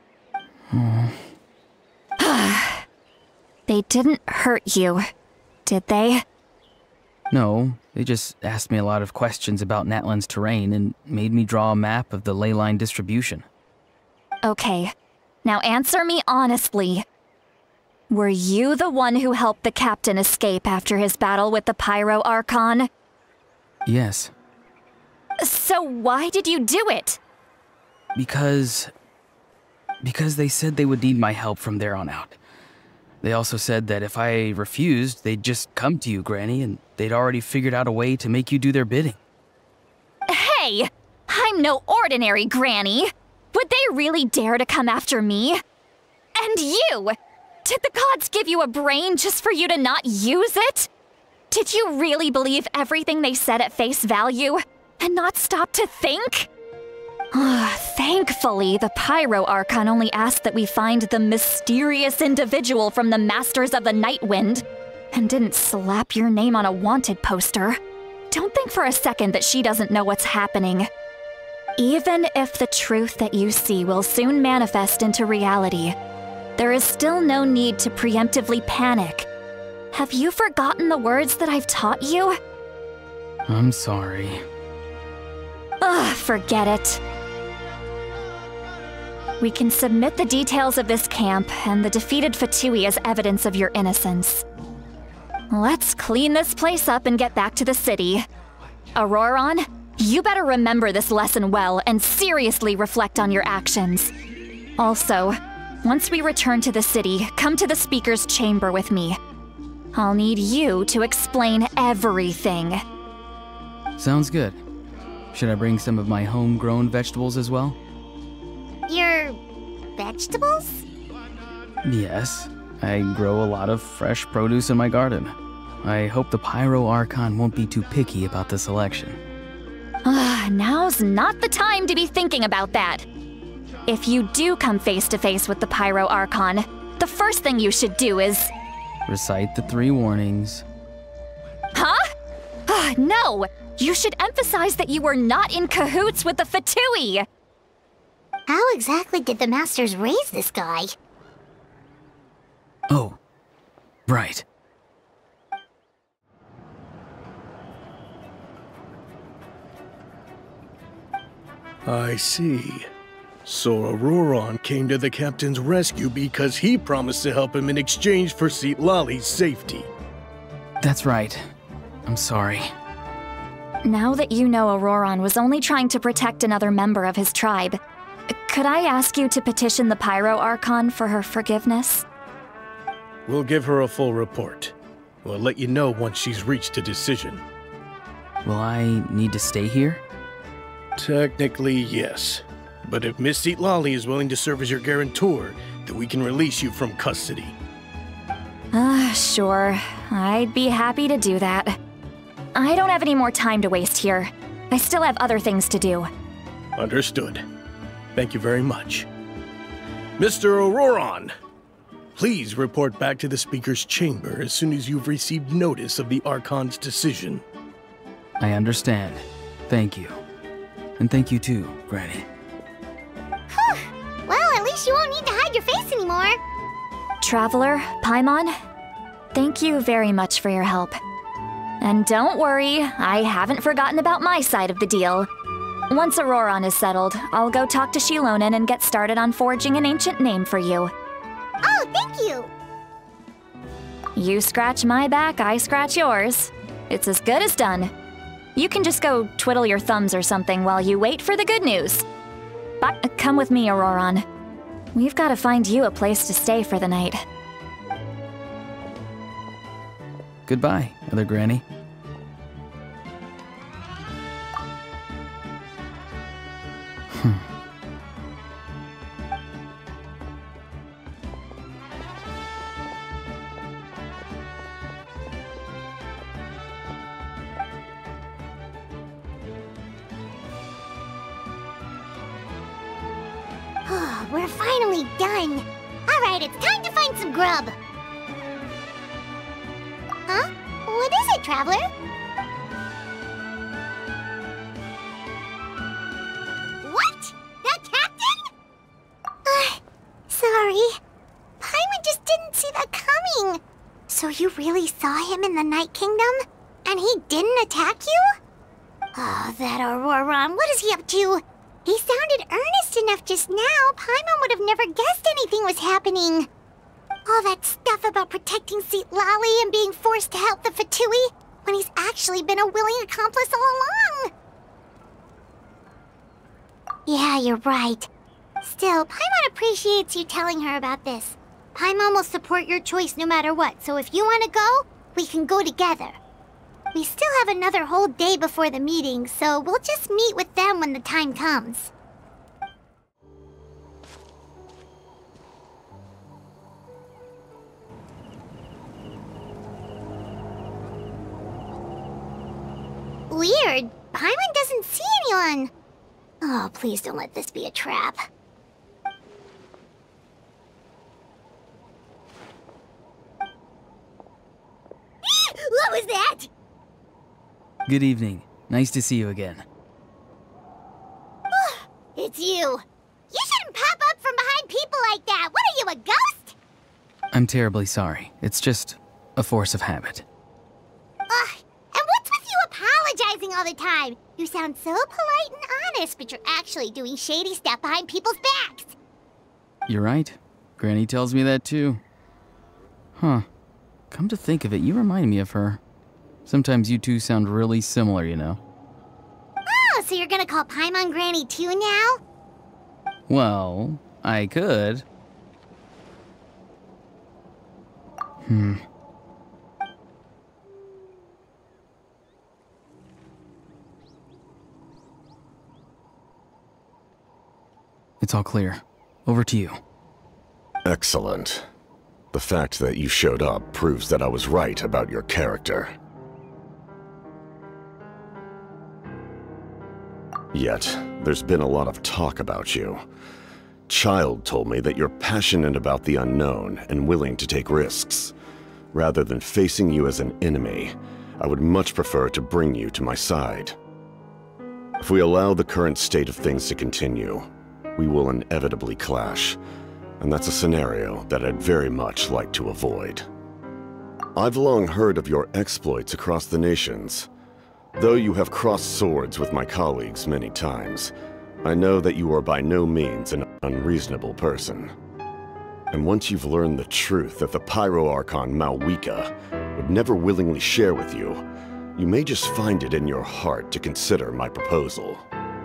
They didn't hurt you, did they? No, they just asked me a lot of questions about Natlan's terrain and made me draw a map of the ley line distribution. Okay, now answer me honestly. Were you the one who helped the captain escape after his battle with the Pyro Archon? Yes. So why did you do it? Because... Because they said they would need my help from there on out. They also said that if I refused, they'd just come to you, Granny, and they'd already figured out a way to make you do their bidding. Hey! I'm no ordinary Granny! Would they really dare to come after me? And you! Did the gods give you a brain just for you to not use it? Did you really believe everything they said at face value, and not stop to think? Thankfully, the Pyro Archon only asked that we find the mysterious individual from the Masters of the Night Wind, and didn't slap your name on a wanted poster. Don't think for a second that she doesn't know what's happening. Even if the truth that you see will soon manifest into reality, there is still no need to preemptively panic. Have you forgotten the words that I've taught you? I'm sorry. Ugh, forget it. We can submit the details of this camp and the defeated Fatui as evidence of your innocence. Let's clean this place up and get back to the city. Auroron, you better remember this lesson well and seriously reflect on your actions. Also, once we return to the city, come to the speaker's chamber with me. I'll need you to explain everything. Sounds good. Should I bring some of my homegrown vegetables as well? Your vegetables? Yes, I grow a lot of fresh produce in my garden. I hope the Pyro Archon won't be too picky about the selection. Ah, now's not the time to be thinking about that. If you do come face to face with the Pyro Archon, the first thing you should do is... Recite the three warnings. Huh? Ah, no! You should emphasize that you were not in cahoots with the Fatui! How exactly did the Masters raise this guy? Oh, right. I see. So Auroron came to the captain's rescue because he promised to help him in exchange for Citlali's safety. That's right. I'm sorry. Now that you know Auroron was only trying to protect another member of his tribe, could I ask you to petition the Pyro Archon for her forgiveness? We'll give her a full report. We'll let you know once she's reached a decision. Will I need to stay here? Technically, yes. But if Miss Citlali is willing to serve as your guarantor, then we can release you from custody. Ah, sure. I'd be happy to do that. I don't have any more time to waste here. I still have other things to do. Understood. Thank you very much. Mister Auroron, please report back to the Speaker's chamber as soon as you've received notice of the Archon's decision. I understand. Thank you. And thank you too, Granny. Well, at least you won't need to hide your face anymore. Traveler, Paimon, thank you very much for your help. And don't worry, I haven't forgotten about my side of the deal. Once Auroron is settled, I'll go talk to Xilonen and get started on forging an ancient name for you. Oh, thank you! You scratch my back, I scratch yours. It's as good as done. You can just go twiddle your thumbs or something while you wait for the good news. But come with me, Auroron. We've got to find you a place to stay for the night. Goodbye, Other Granny. Hmm. We're finally done. All right, it's time to find some grub. Huh? What is it, Traveler? What? The captain? Uh, sorry. Paimon just didn't see that coming. So you really saw him in the Night Kingdom? And he didn't attack you? Oh, that Auroron, what is he up to? He sounded earnest enough just now. Paimon would have never guessed anything was happening. All that stuff about protecting Citlali and being forced to help the Fatui, when he's actually been a willing accomplice all along. Yeah, you're right. Still, Paimon appreciates you telling her about this. Paimon will support your choice no matter what, so if you want to go, we can go together. We still have another whole day before the meeting, so we'll just meet with them when the time comes. Weird. Paimon doesn't see anyone. Oh, please don't let this be a trap. What was that? Good evening. Nice to see you again. It's you. You shouldn't pop up from behind people like that. What are you, a ghost? I'm terribly sorry. It's just a force of habit. Ugh. And what's with you apologizing all the time? You sound so polite and honest, but you're actually doing shady stuff behind people's backs. You're right. Granny tells me that too. Huh. Come to think of it, you remind me of her. Sometimes you two sound really similar, you know. Oh, so you're gonna call Paimon Granny too now? Well, I could. Hmm. It's all clear. Over to you. Excellent. The fact that you showed up proves that I was right about your character. Yet, there's been a lot of talk about you. Child told me that you're passionate about the unknown and willing to take risks. Rather than facing you as an enemy, I would much prefer to bring you to my side. If we allow the current state of things to continue, we will inevitably clash, and that's a scenario that I'd very much like to avoid. I've long heard of your exploits across the nations. Though you have crossed swords with my colleagues many times, I know that you are by no means an unreasonable person. And once you've learned the truth that the Pyro Archon Malwika would never willingly share with you, you may just find it in your heart to consider my proposal.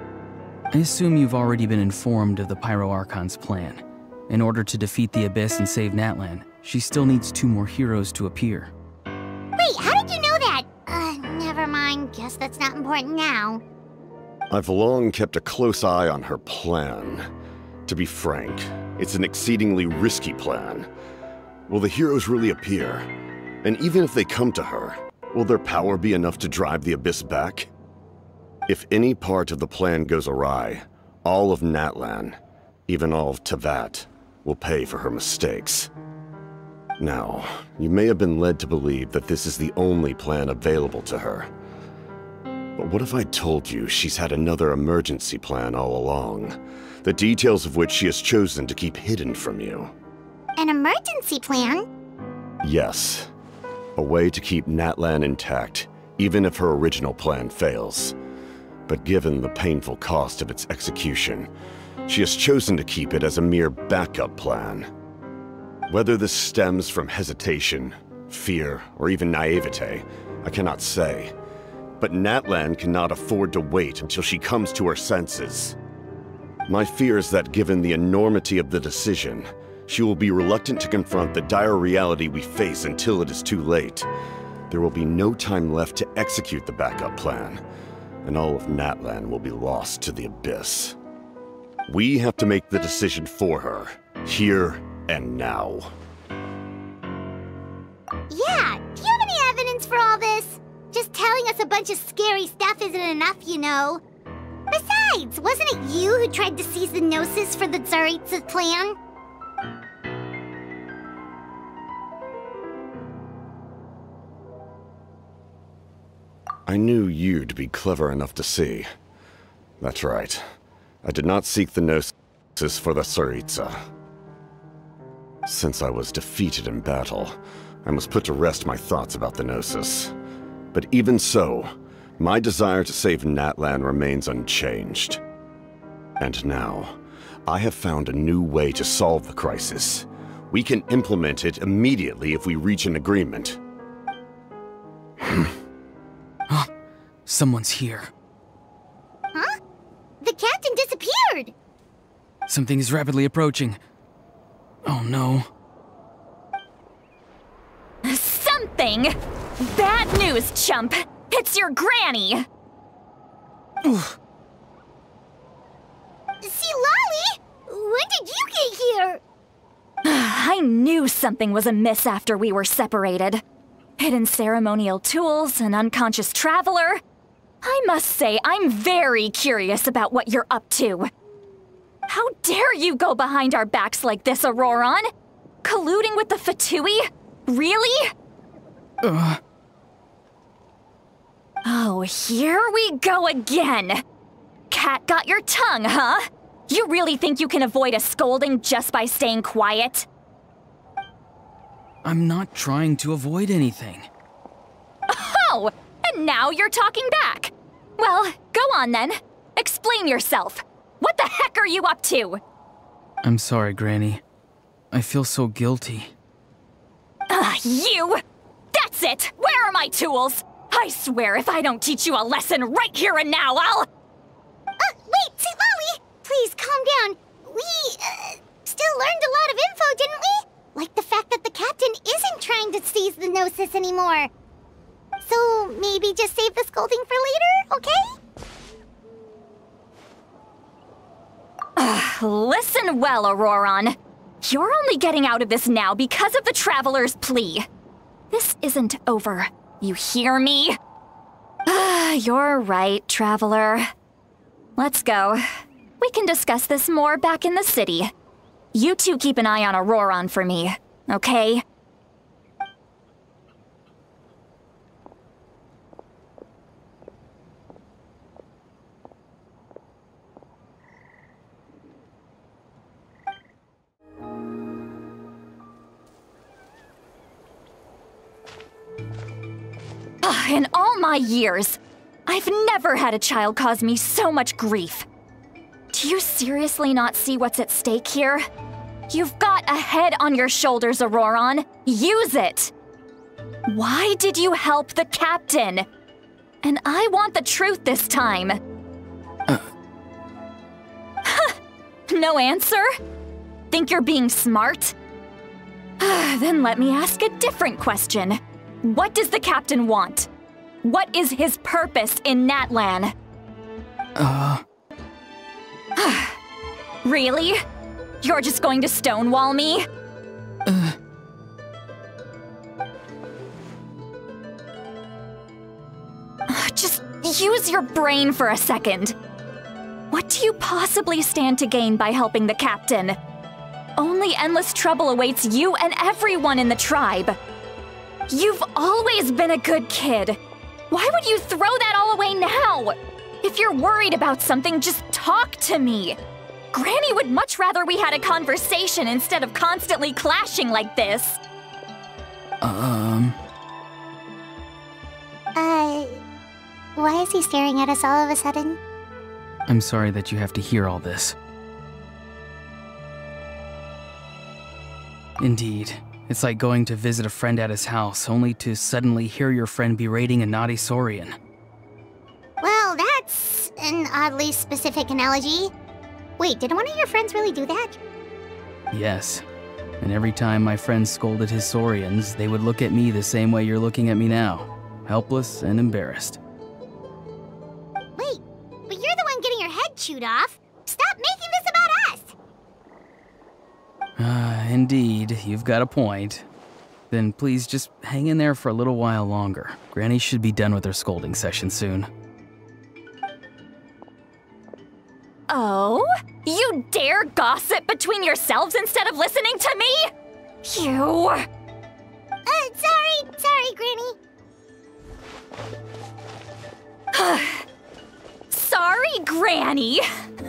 I assume you've already been informed of the Pyro Archon's plan. In order to defeat the Abyss and save Natlan, she still needs two more heroes to appear. Wait, how did you know that? Uh, never mind. Guess that's not important now. I've long kept a close eye on her plan. To be frank, it's an exceedingly risky plan. Will the heroes really appear? And even if they come to her, will their power be enough to drive the Abyss back? If any part of the plan goes awry, all of Natlan, even all of Teyvat, will pay for her mistakes. Now, you may have been led to believe that this is the only plan available to her. But what if I told you she's had another emergency plan all along, the details of which she has chosen to keep hidden from you? An emergency plan? Yes. A way to keep Natlan intact, even if her original plan fails. But given the painful cost of its execution, she has chosen to keep it as a mere backup plan. Whether this stems from hesitation, fear, or even naivete, I cannot say. But Natlan cannot afford to wait until she comes to her senses. My fear is that given the enormity of the decision, she will be reluctant to confront the dire reality we face until it is too late. There will be no time left to execute the backup plan, and all of Natlan will be lost to the Abyss. We have to make the decision for her, here and now. Yeah, do you have any evidence for all this? Just telling us a bunch of scary stuff isn't enough, you know. Besides, wasn't it you who tried to seize the Gnosis for the Tsaritsa's plan? I knew you to be clever enough to see. That's right. I did not seek the Gnosis for the Tsaritsa. Since I was defeated in battle, I must put to rest my thoughts about the Gnosis. But even so, my desire to save Natlan remains unchanged. And now, I have found a new way to solve the crisis. We can implement it immediately if we reach an agreement. Someone's here. Huh? The captain disappeared! Something is rapidly approaching. Oh no. Something? Bad news, chump! It's your granny! Oof. See, Lolly! When did you get here? I knew something was amiss after we were separated. Hidden ceremonial tools, an unconscious traveler. I must say, I'm very curious about what you're up to. How dare you go behind our backs like this, Auroron? Colluding with the Fatui? Really? Uh. Oh, here we go again. Cat got your tongue, huh? You really think you can avoid a scolding just by staying quiet? I'm not trying to avoid anything. Oh, and now you're talking back. Well, go on then. Explain yourself. What the heck are you up to? I'm sorry, Granny. I feel so guilty. Ugh, you! That's it! Where are my tools? I swear if I don't teach you a lesson right here and now, I'll... Uh, wait, see, Lolly! Please, calm down. We, uh, still learned a lot of info, didn't we? Like the fact that the captain isn't trying to seize the Gnosis anymore. So, maybe just save the scolding for later, okay? Ugh, listen well, Auroron. You're only getting out of this now because of the Traveler's plea. This isn't over. You hear me? You're right, Traveler. Let's go. We can discuss this more back in the city. You two keep an eye on Auroron for me, okay? In all my years, I've never had a child cause me so much grief. Do you seriously not see what's at stake here? You've got a head on your shoulders, Auroron. Use it! Why did you help the captain? And I want the truth this time. Uh. No answer? Think you're being smart? Then let me ask a different question. What does the captain want? What is his purpose in Natlan? Uh... Really? You're just going to stonewall me? Uh... Just use your brain for a second. What do you possibly stand to gain by helping the captain? Only endless trouble awaits you and everyone in the tribe. You've always been a good kid. Why would you throw that all away now? If you're worried about something, just talk to me. Granny would much rather we had a conversation instead of constantly clashing like this. Um... Uh... Why is he staring at us all of a sudden? I'm sorry that you have to hear all this. Indeed. It's like going to visit a friend at his house, only to suddenly hear your friend berating a naughty Saurian. Well, that's an oddly specific analogy. Wait, did one of your friends really do that? Yes. And every time my friend scolded his Saurians, they would look at me the same way you're looking at me now. Helpless and embarrassed. Wait, but you're the one getting your head chewed off. Stop making this about us! Ah, uh, indeed, you've got a point. Then please just hang in there for a little while longer. Granny should be done with her scolding session soon. Oh? You dare gossip between yourselves instead of listening to me? You... Uh, sorry, sorry, Granny. Sorry, Granny.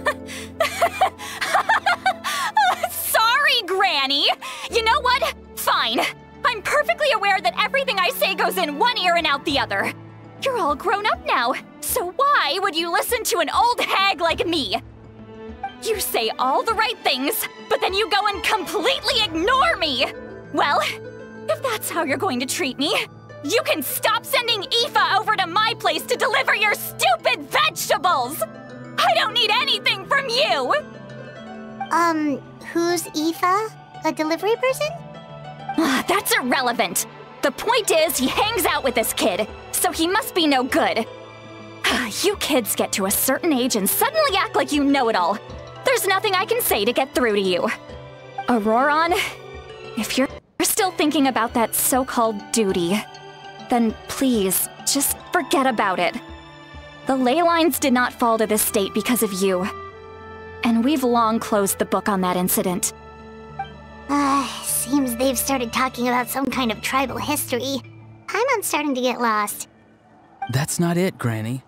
Sorry, Granny. You know what? Fine. I'm perfectly aware that everything I say goes in one ear and out the other. You're all grown up now, so why would you listen to an old hag like me? You say all the right things, but then you go and completely ignore me. Well, if that's how you're going to treat me, you can stop sending Aoife over to my place to deliver your stupid vegetables! I don't need anything from you! Um, who's Aoife? A delivery person? That's irrelevant. The point is, he hangs out with this kid, so he must be no good. You kids get to a certain age and suddenly act like you know it all. There's nothing I can say to get through to you. Auroron, if you're still thinking about that so-called duty, then please, just forget about it. The ley lines did not fall to this state because of you. And we've long closed the book on that incident. Uh, seems they've started talking about some kind of tribal history. I'm starting to get lost. That's not it, Granny.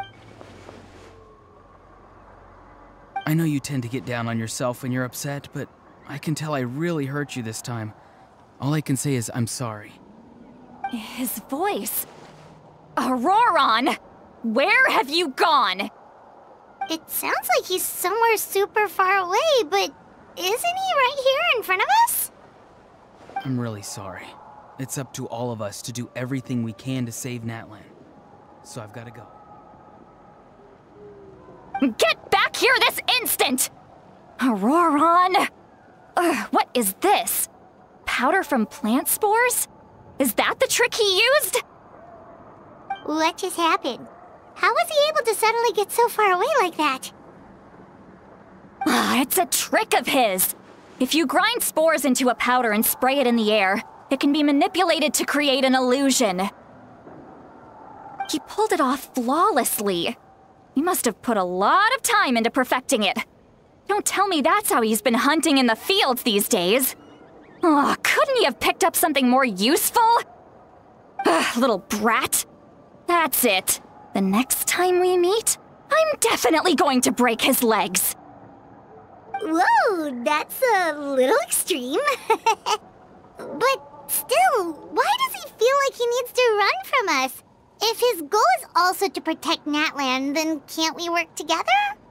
I know you tend to get down on yourself when you're upset, but I can tell I really hurt you this time. All I can say is I'm sorry. His voice. Auroron! Where have you gone? It sounds like he's somewhere super far away, but isn't he right here in front of us? I'm really sorry. It's up to all of us to do everything we can to save Natlan. So I've got to go. Get back here this instant! Auroron! Ugh, what is this? Powder from plant spores? Is that the trick he used? What just happened? How was he able to suddenly get so far away like that? Ah, it's a trick of his. If you grind spores into a powder and spray it in the air, it can be manipulated to create an illusion. He pulled it off flawlessly. He must have put a lot of time into perfecting it. Don't tell me that's how he's been hunting in the fields these days. Oh, couldn't he have picked up something more useful? Ugh, little brat. That's it. The next time we meet, I'm definitely going to break his legs. Whoa, that's a little extreme. But still, why does he feel like he needs to run from us? If his goal is also to protect Natlan, then can't we work together?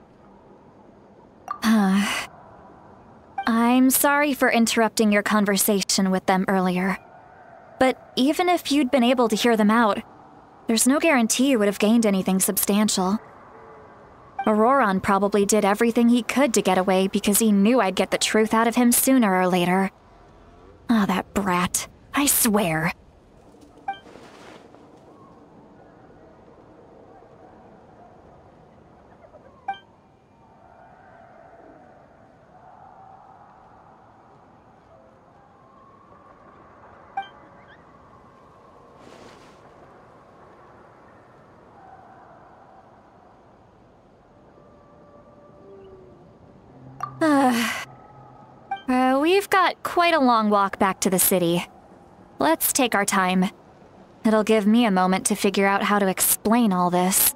Uh, I'm sorry for interrupting your conversation with them earlier. But even if you'd been able to hear them out, there's no guarantee you would have gained anything substantial. Auroron probably did everything he could to get away because he knew I'd get the truth out of him sooner or later. Ah, oh, that brat. I swear. Uh, we've got quite a long walk back to the city. Let's take our time. It'll give me a moment to figure out how to explain all this.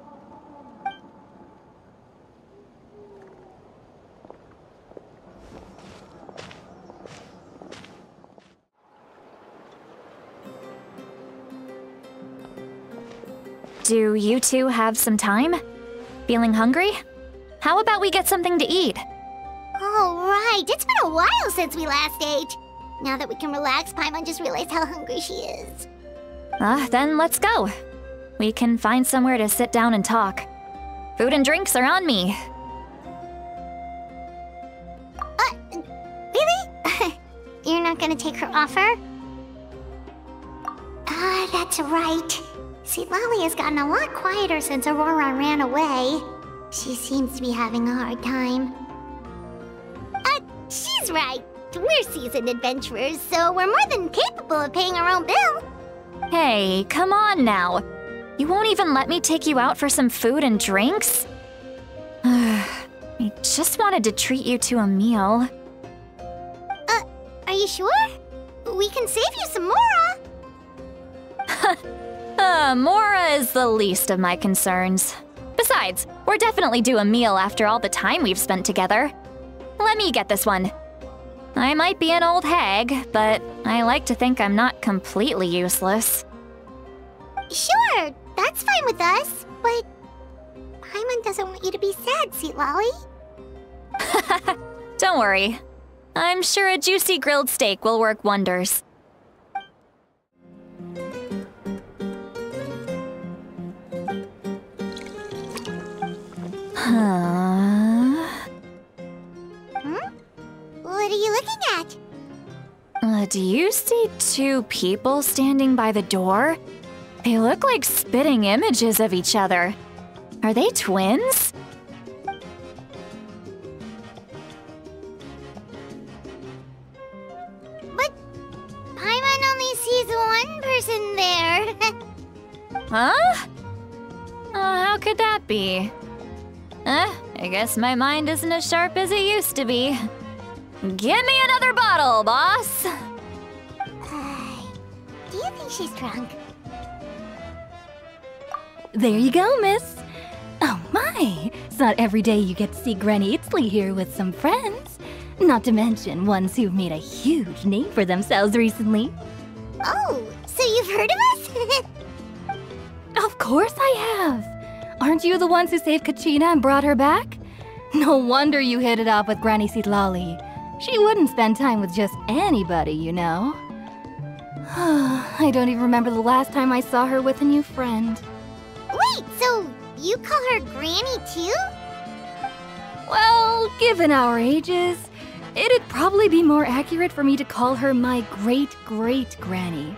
Do you two have some time? Feeling hungry? How about we get something to eat? Oh, right. It's been a while since we last ate. Now that we can relax, Paimon just realized how hungry she is. Ah, uh, then let's go. We can find somewhere to sit down and talk. Food and drinks are on me. Uh, really? You're not gonna take her offer? Ah, that's right. Citlali has gotten a lot quieter since Auroron ran away. She seems to be having a hard time. Uh, she's right. We're seasoned adventurers, so we're more than capable of paying our own bill. Hey, come on now. You won't even let me take you out for some food and drinks? I just wanted to treat you to a meal. Uh, are you sure? We can save you some Mora. uh, Mora is the least of my concerns. Besides, we're definitely due a meal after all the time we've spent together. Let me get this one. I might be an old hag, but I like to think I'm not completely useless. Sure, that's fine with us, but Paimon doesn't want you to be sad, Citlali. Don't worry. I'm sure a juicy grilled steak will work wonders. Huh? Hmm? What are you looking at? Uh, do you see two people standing by the door? They look like spitting images of each other. Are they twins? But Paimon only sees one person there. Huh? Oh, how could that be? Eh, I guess my mind isn't as sharp as it used to be. Give me another bottle, boss! Do you think she's drunk? There you go, miss. Oh my, it's not every day you get to see Granny Itzley here with some friends. Not to mention ones who've made a huge name for themselves recently. Oh, so you've heard of us? Of course I have. Aren't you the ones who saved Kachina and brought her back? No wonder you hit it off with Granny Citlali. She wouldn't spend time with just anybody, you know. I don't even remember the last time I saw her with a new friend. Wait, so you call her Granny too? Well, given our ages, it'd probably be more accurate for me to call her my great-great-granny.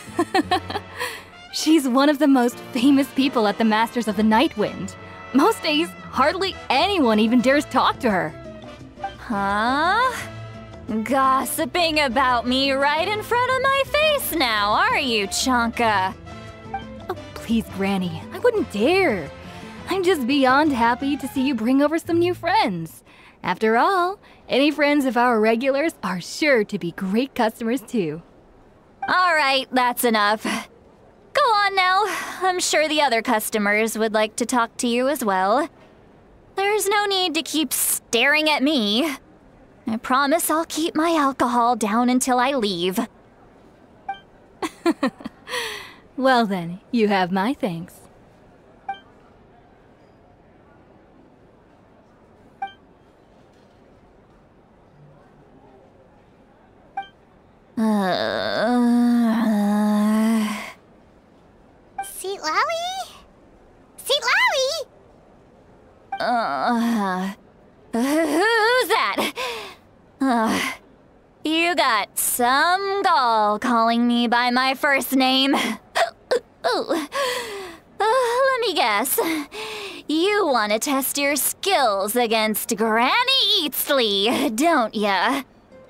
She's one of the most famous people at the Masters of the Nightwind. Most days, hardly anyone even dares talk to her. Huh? Gossiping about me right in front of my face now, are you, Chonka? Oh, please, Granny, I wouldn't dare. I'm just beyond happy to see you bring over some new friends. After all, any friends of our regulars are sure to be great customers too. All right, that's enough. Go on now. I'm sure the other customers would like to talk to you as well. There's no need to keep staring at me. I promise I'll keep my alcohol down until I leave. Well then, you have my thanks. Uh... Seat Lally? Seat Lally? Uh... Who's that? Uh, you got some gall calling me by my first name. Ooh. Uh, let me guess. You want to test your skills against Granny Eatsley, don't ya?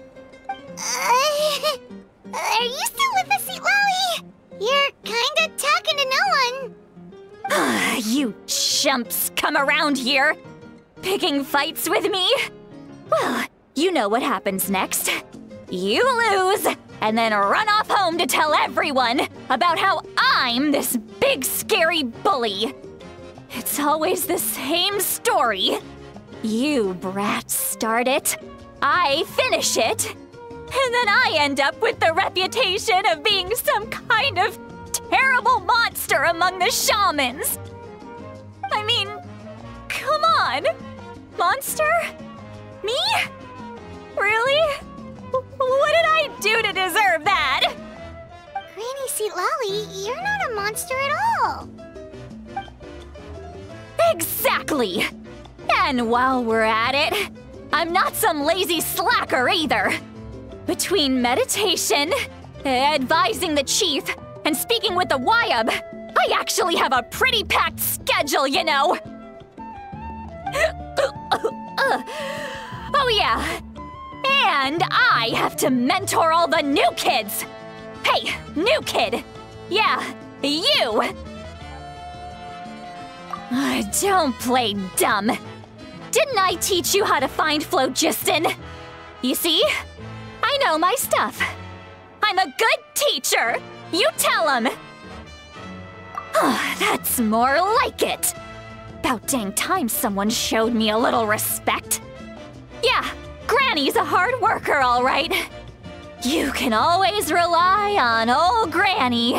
Uh, are you still with us, Seat Lally? You're kinda talking to no one. You chumps come around here, picking fights with me? Well, you know what happens next. You lose, and then run off home to tell everyone about how I'm this big scary bully. It's always the same story. You brats start it, I finish it, and then I end up with the reputation of being some kind of terrible monster among the shamans. I mean, come on. Monster? Me? Really? What did I do to deserve that? Granny Seat Lally, you're not a monster at all. Exactly. And while we're at it, I'm not some lazy slacker either. Between meditation, advising the chief, and speaking with the Wyab, I actually have a pretty packed schedule, you know. Oh yeah, and I have to mentor all the new kids. Hey, new kid. Yeah, you. Uh, don't play dumb. Didn't I teach you how to find phlogiston? You see? I know my stuff. I'm a good teacher. You tell him. That's more like it. About dang time someone showed me a little respect. Yeah, Granny's a hard worker, all right. You can always rely on old Granny.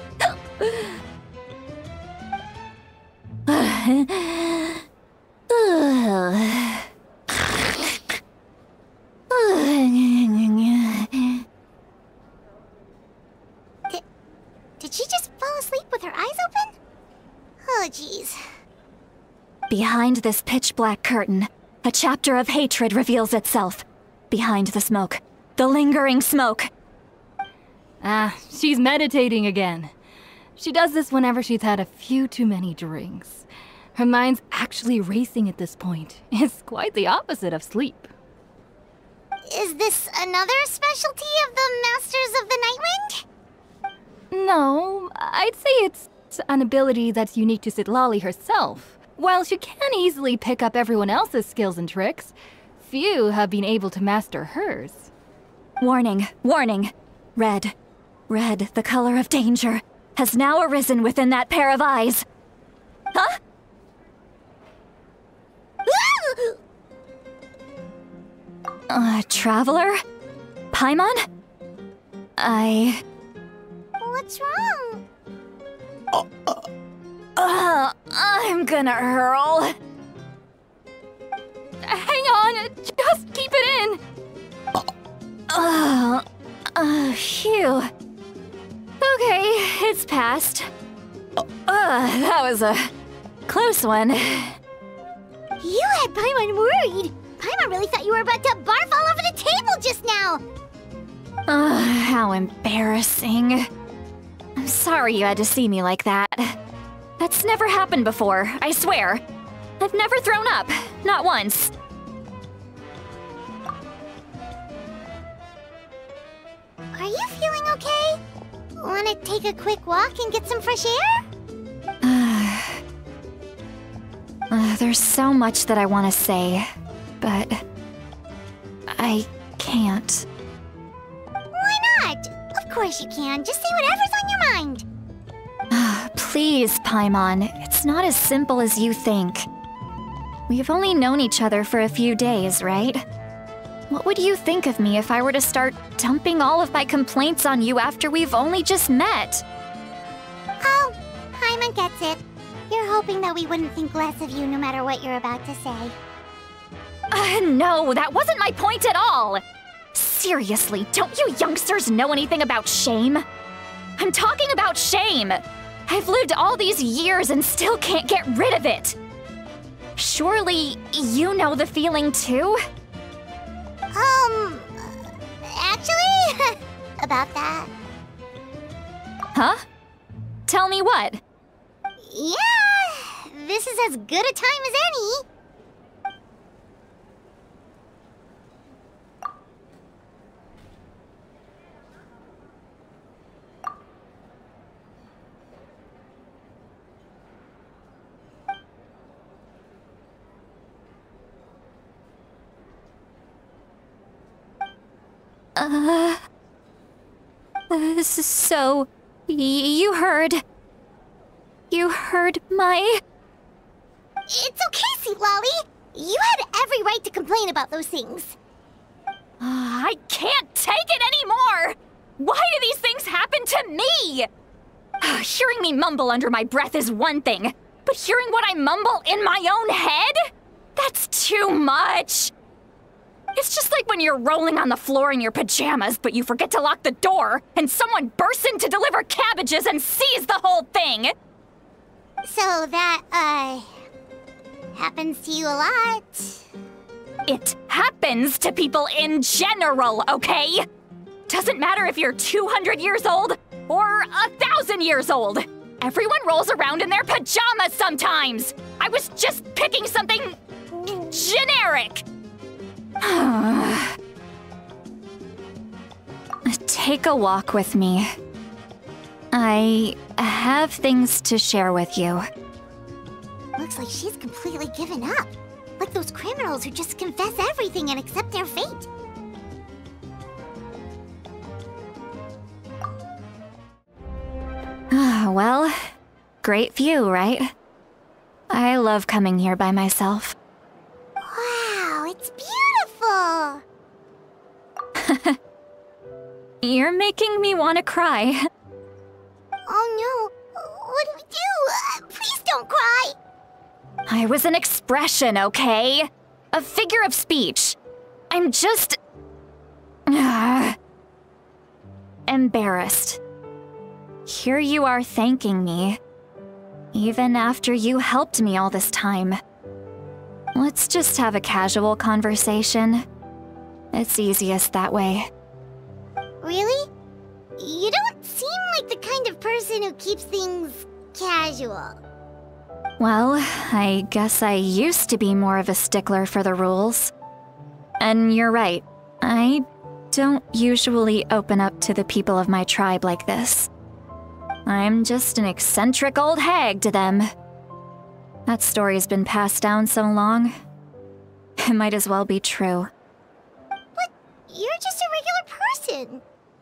Did, did she just fall asleep with her eyes open? Oh, jeez. Behind this pitch-black curtain, a chapter of hatred reveals itself. Behind the smoke. The lingering smoke. Ah, she's meditating again. She does this whenever she's had a few too many drinks. Her mind's actually racing at this point. It's quite the opposite of sleep. Is this another specialty of the Masters of the Nightwind? No, I'd say it's an ability that's unique to Citlali herself. While she can easily pick up everyone else's skills and tricks, few have been able to master hers. Warning, warning. Red. Red, the color of danger, has now arisen within that pair of eyes. Huh? Uh, Traveler? Paimon? I... What's wrong? Uh, uh, uh, I'm gonna hurl. Hang on, just keep it in. Uh, uh, phew. Okay, it's passed. Uh, that was a close one. You had Paimon worried. Paimon really thought you were about to barf all over the table just now. Uh, how embarrassing. I'm sorry you had to see me like that. That's never happened before, I swear. I've never thrown up, not once. Are you feeling okay? Wanna take a quick walk and get some fresh air? uh, there's so much that I want to say, but I can't. Why not? Of course you can. Just say whatever's on your mind. Please, Paimon, it's not as simple as you think. We've only known each other for a few days, right? What would you think of me if I were to start dumping all of my complaints on you after we've only just met? Oh, Paimon gets it. You're hoping that we wouldn't think less of you no matter what you're about to say. Uh, no, that wasn't my point at all! Seriously, don't you youngsters know anything about shame? I'm talking about shame! I've lived all these years and still can't get rid of it! Surely, you know the feeling too? Um, actually, about that. Huh? Tell me what? Yeah, this is as good a time as any. Uh... uh so... you heard... You heard my... It's okay, Sweet Lolly. You had every right to complain about those things. Uh, I can't take it anymore! Why do these things happen to me? Hearing me mumble under my breath is one thing, but hearing what I mumble in my own head? That's too much! It's just like when you're rolling on the floor in your pajamas, but you forget to lock the door, and someone bursts in to deliver cabbages and sees the whole thing! So that, uh... happens to you a lot. It happens to people in general, okay? Doesn't matter if you're two hundred years old or a thousand years old. Everyone rolls around in their pajamas sometimes. I was just picking something generic. Take a walk with me. I have things to share with you. Looks like she's completely given up. Like those criminals who just confess everything and accept their fate. Well, great view, right? I love coming here by myself. Wow, it's beautiful! You're making me want to cry. Oh no, what do we do? Uh, please don't cry! I was an expression, okay? A figure of speech. I'm just... Uh, embarrassed. Here you are thanking me, even after you helped me all this time. Let's just have a casual conversation. It's easiest that way. Really? You don't seem like the kind of person who keeps things casual. Well, I guess I used to be more of a stickler for the rules. And you're right, I don't usually open up to the people of my tribe like this. I'm just an eccentric old hag to them. That story's been passed down so long, it might as well be true. But you're just a regular person.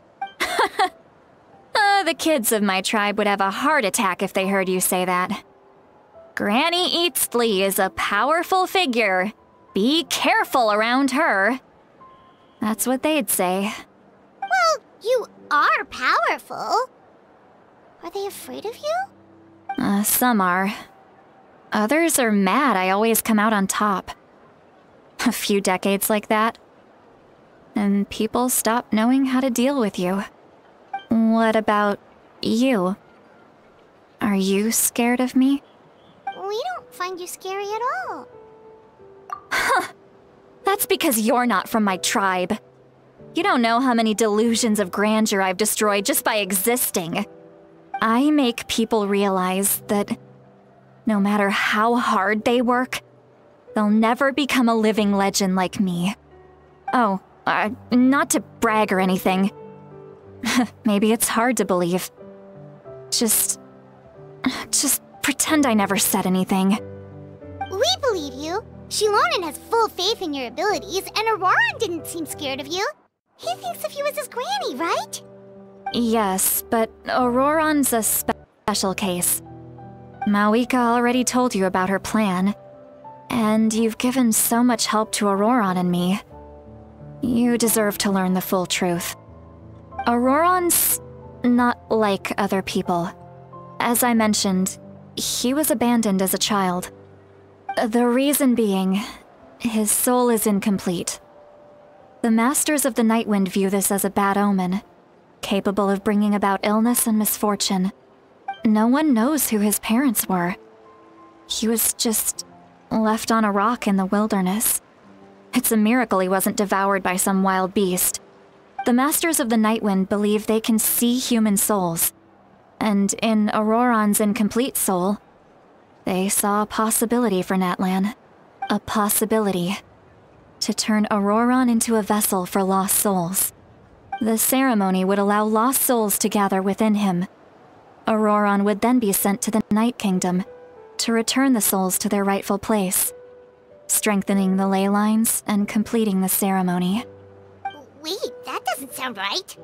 uh, the kids of my tribe would have a heart attack if they heard you say that. Granny Eatsley is a powerful figure. Be careful around her. That's what they'd say. Well, you are powerful. Are they afraid of you? Uh, some are. Others are mad I always come out on top. A few decades like that, and people stop knowing how to deal with you. What about you? Are you scared of me? We don't find you scary at all. Huh. That's because you're not from my tribe. You don't know how many delusions of grandeur I've destroyed just by existing. I make people realize that no matter how hard they work, they'll never become a living legend like me. Oh, uh, not to brag or anything, Maybe it's hard to believe. Just... just pretend I never said anything. We believe you. Xilonen has full faith in your abilities, and Auroron didn't seem scared of you. He thinks of you as his granny, right? Yes, but Auroron's a spe special case. Mawika already told you about her plan. And you've given so much help to Auroron and me. You deserve to learn the full truth. Auroron's not like other people. As I mentioned, he was abandoned as a child. The reason being, his soul is incomplete. The Masters of the Nightwind view this as a bad omen, capable of bringing about illness and misfortune. No one knows who his parents were. He was just left on a rock in the wilderness. It's a miracle he wasn't devoured by some wild beast. The Masters of the Nightwind believe they can see human souls, and in Auroron's incomplete soul, they saw a possibility for Natlan. A possibility to turn Auroron into a vessel for lost souls. The ceremony would allow lost souls to gather within him. Auroron would then be sent to the Night Kingdom to return the souls to their rightful place, strengthening the ley lines and completing the ceremony. Wait, that doesn't sound right.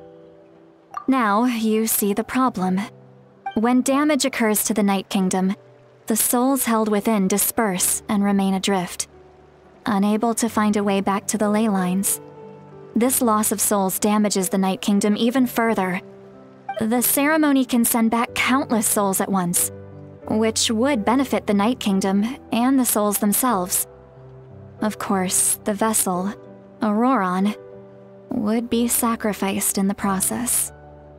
Now you see the problem. When damage occurs to the Night Kingdom, the souls held within disperse and remain adrift, unable to find a way back to the ley lines. This loss of souls damages the Night Kingdom even further. The ceremony can send back countless souls at once, which would benefit the Night Kingdom and the souls themselves. Of course, the vessel, Auroron, would be sacrificed in the process.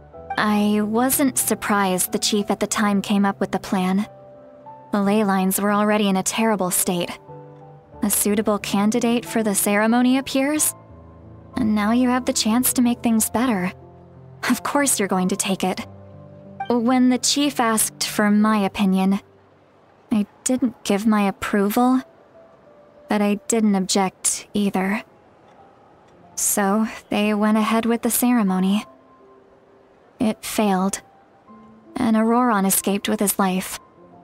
I wasn't surprised the chief at the time came up with the plan. The ley lines were already in a terrible state. A suitable candidate for the ceremony appears, and now you have the chance to make things better. Of course you're going to take it. When the chief asked for my opinion, I didn't give my approval, but I didn't object either. So they went ahead with the ceremony. It failed, and Auroron escaped with his life.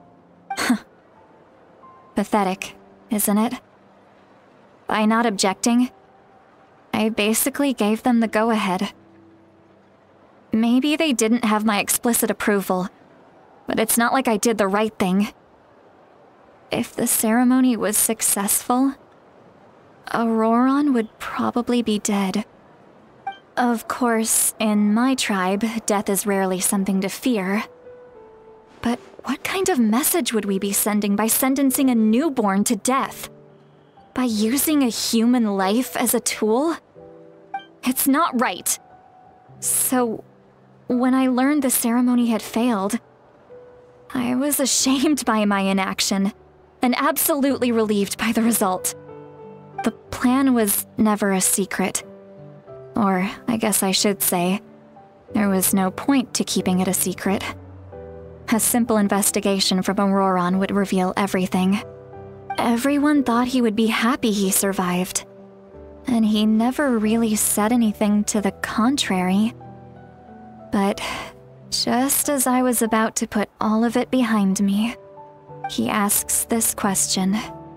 Pathetic, isn't it? By not objecting, I basically gave them the go-ahead. Maybe they didn't have my explicit approval, but it's not like I did the right thing. If the ceremony was successful, Auroron would probably be dead. Of course, in my tribe, death is rarely something to fear. But what kind of message would we be sending by sentencing a newborn to death? By using a human life as a tool? It's not right. So, when I learned the ceremony had failed, I was ashamed by my inaction, and absolutely relieved by the result. The plan was never a secret. Or, I guess I should say, there was no point to keeping it a secret. A simple investigation from Auroron would reveal everything. Everyone thought he would be happy he survived, and he never really said anything to the contrary. But just as I was about to put all of it behind me, he asks this question.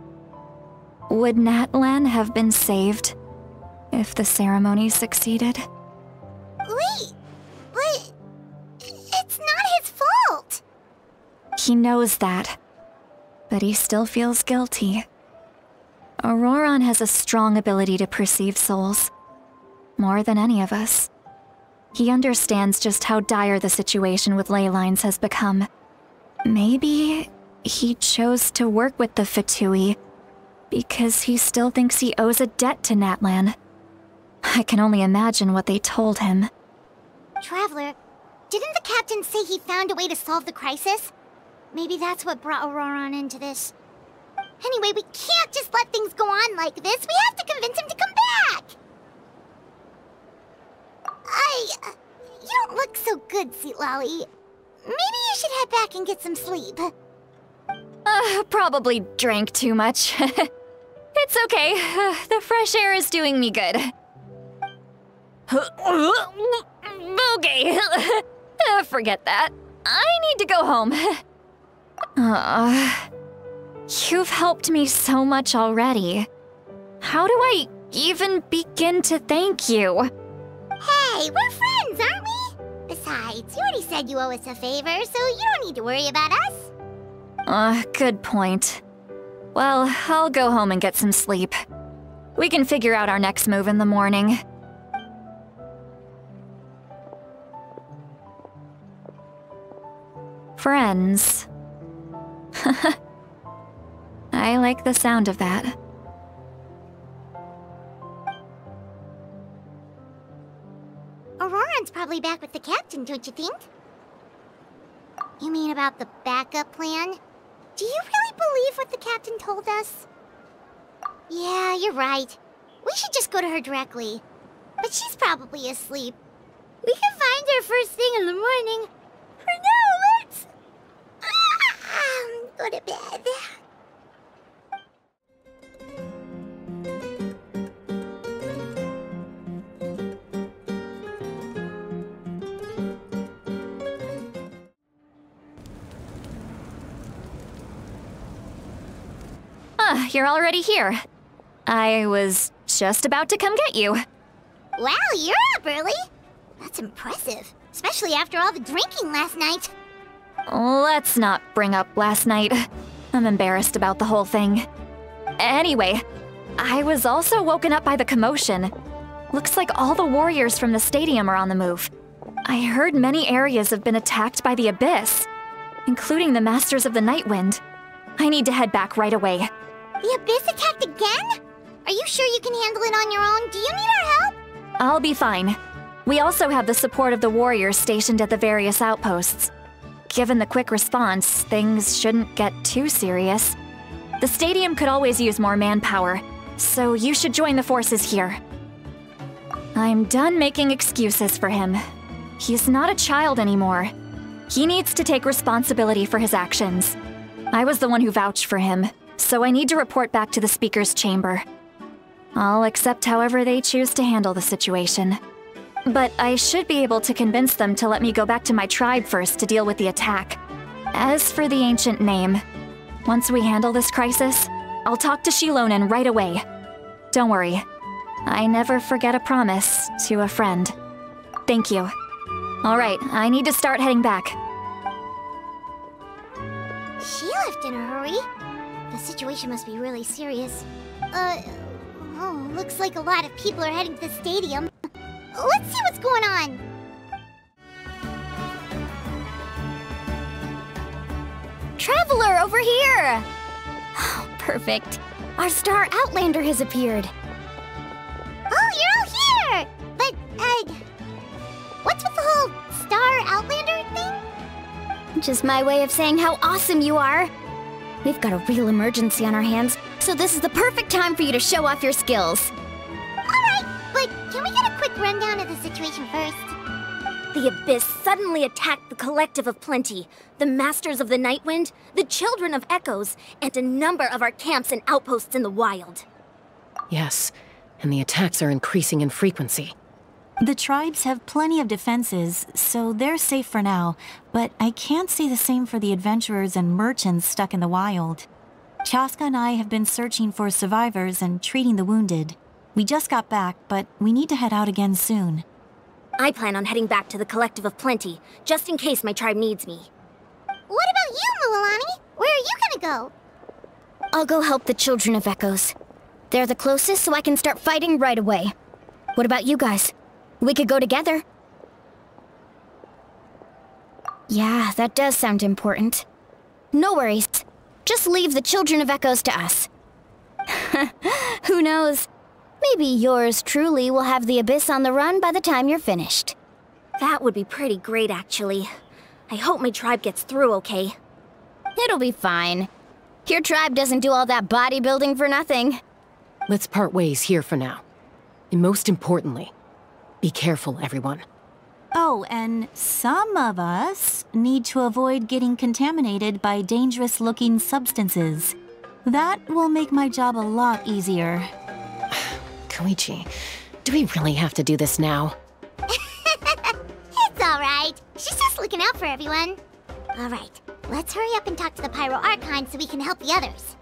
Would Natlan have been saved if the ceremony succeeded? Wait, but it's not his fault. He knows that, but he still feels guilty. Auroron has a strong ability to perceive souls, more than any of us. He understands just how dire the situation with ley lines has become. Maybe he chose to work with the Fatui because he still thinks he owes a debt to Natlan. I can only imagine what they told him. Traveler, didn't the captain say he found a way to solve the crisis? Maybe that's what brought Auroron into this. Anyway, we can't just let things go on like this. We have to convince him to come back! I... Uh, you don't look so good, Seatlolly. Maybe you should head back and get some sleep. Uh, probably drank too much. It's okay. Uh, the fresh air is doing me good. Okay, forget that. I need to go home. Uh, you've helped me so much already. How do I even begin to thank you? Hey, we're friends, aren't we? Besides, you already said you owe us a favor, so you don't need to worry about us. Uh, good point. Well, I'll go home and get some sleep. We can figure out our next move in the morning. Friends. I like the sound of that. Auroran's probably back with the captain, don't you think? You mean about the backup plan? Do you really believe what the captain told us? Yeah, you're right. We should just go to her directly. But she's probably asleep. We can find her first thing in the morning. For now, let's... go to bed. Ah, you're already here. I was just about to come get you. Wow, you're up early. That's impressive, especially after all the drinking last night. Let's not bring up last night. I'm embarrassed about the whole thing. Anyway, I was also woken up by the commotion. Looks like all the warriors from the stadium are on the move. I heard many areas have been attacked by the Abyss, including the Masters of the Nightwind. I need to head back right away. The Abyss attacked again? Are you sure you can handle it on your own? Do you need our help? I'll be fine. We also have the support of the warriors stationed at the various outposts. Given the quick response, things shouldn't get too serious. The stadium could always use more manpower, so you should join the forces here. I'm done making excuses for him. He's not a child anymore. He needs to take responsibility for his actions. I was the one who vouched for him, so I need to report back to the Speaker's Chamber. I'll accept however they choose to handle the situation. But I should be able to convince them to let me go back to my tribe first to deal with the attack. As for the ancient name, once we handle this crisis, I'll talk to Xilonen right away. Don't worry, I never forget a promise to a friend. Thank you. All right, I need to start heading back. She left in a hurry. The situation must be really serious. Uh, oh, looks like a lot of people are heading to the stadium. Let's see what's going on! Traveler, over here! Oh, perfect. Our Star Outlander has appeared. Oh, you're all here! But, uh... what's with the whole Star Outlander thing? Just my way of saying how awesome you are. We've got a real emergency on our hands, so this is the perfect time for you to show off your skills. Alright, but can we get a quick rundown of the situation first? The Abyss suddenly attacked the Collective of Plenty, the Masters of the Nightwind, the Children of Echoes, and a number of our camps and outposts in the wild. Yes, and the attacks are increasing in frequency. The tribes have plenty of defenses, so they're safe for now, but I can't say the same for the adventurers and merchants stuck in the wild. Chaska and I have been searching for survivors and treating the wounded. We just got back, but we need to head out again soon. I plan on heading back to the Collective of Plenty, just in case my tribe needs me. What about you, Mualani? Where are you gonna go? I'll go help the Children of Echoes. They're the closest, so I can start fighting right away. What about you guys? We could go together. Yeah, that does sound important. No worries. Just leave the Children of Echoes to us. Who knows? Maybe yours truly will have the Abyss on the run by the time you're finished. That would be pretty great, actually. I hope my tribe gets through okay. It'll be fine. Your tribe doesn't do all that bodybuilding for nothing. Let's part ways here for now. And most importantly, be careful, everyone. Oh, and some of us need to avoid getting contaminated by dangerous-looking substances. That will make my job a lot easier. Koichi, Do we really have to do this now? It's alright. She's just looking out for everyone. Alright, let's hurry up and talk to the Pyro Archon so we can help the others.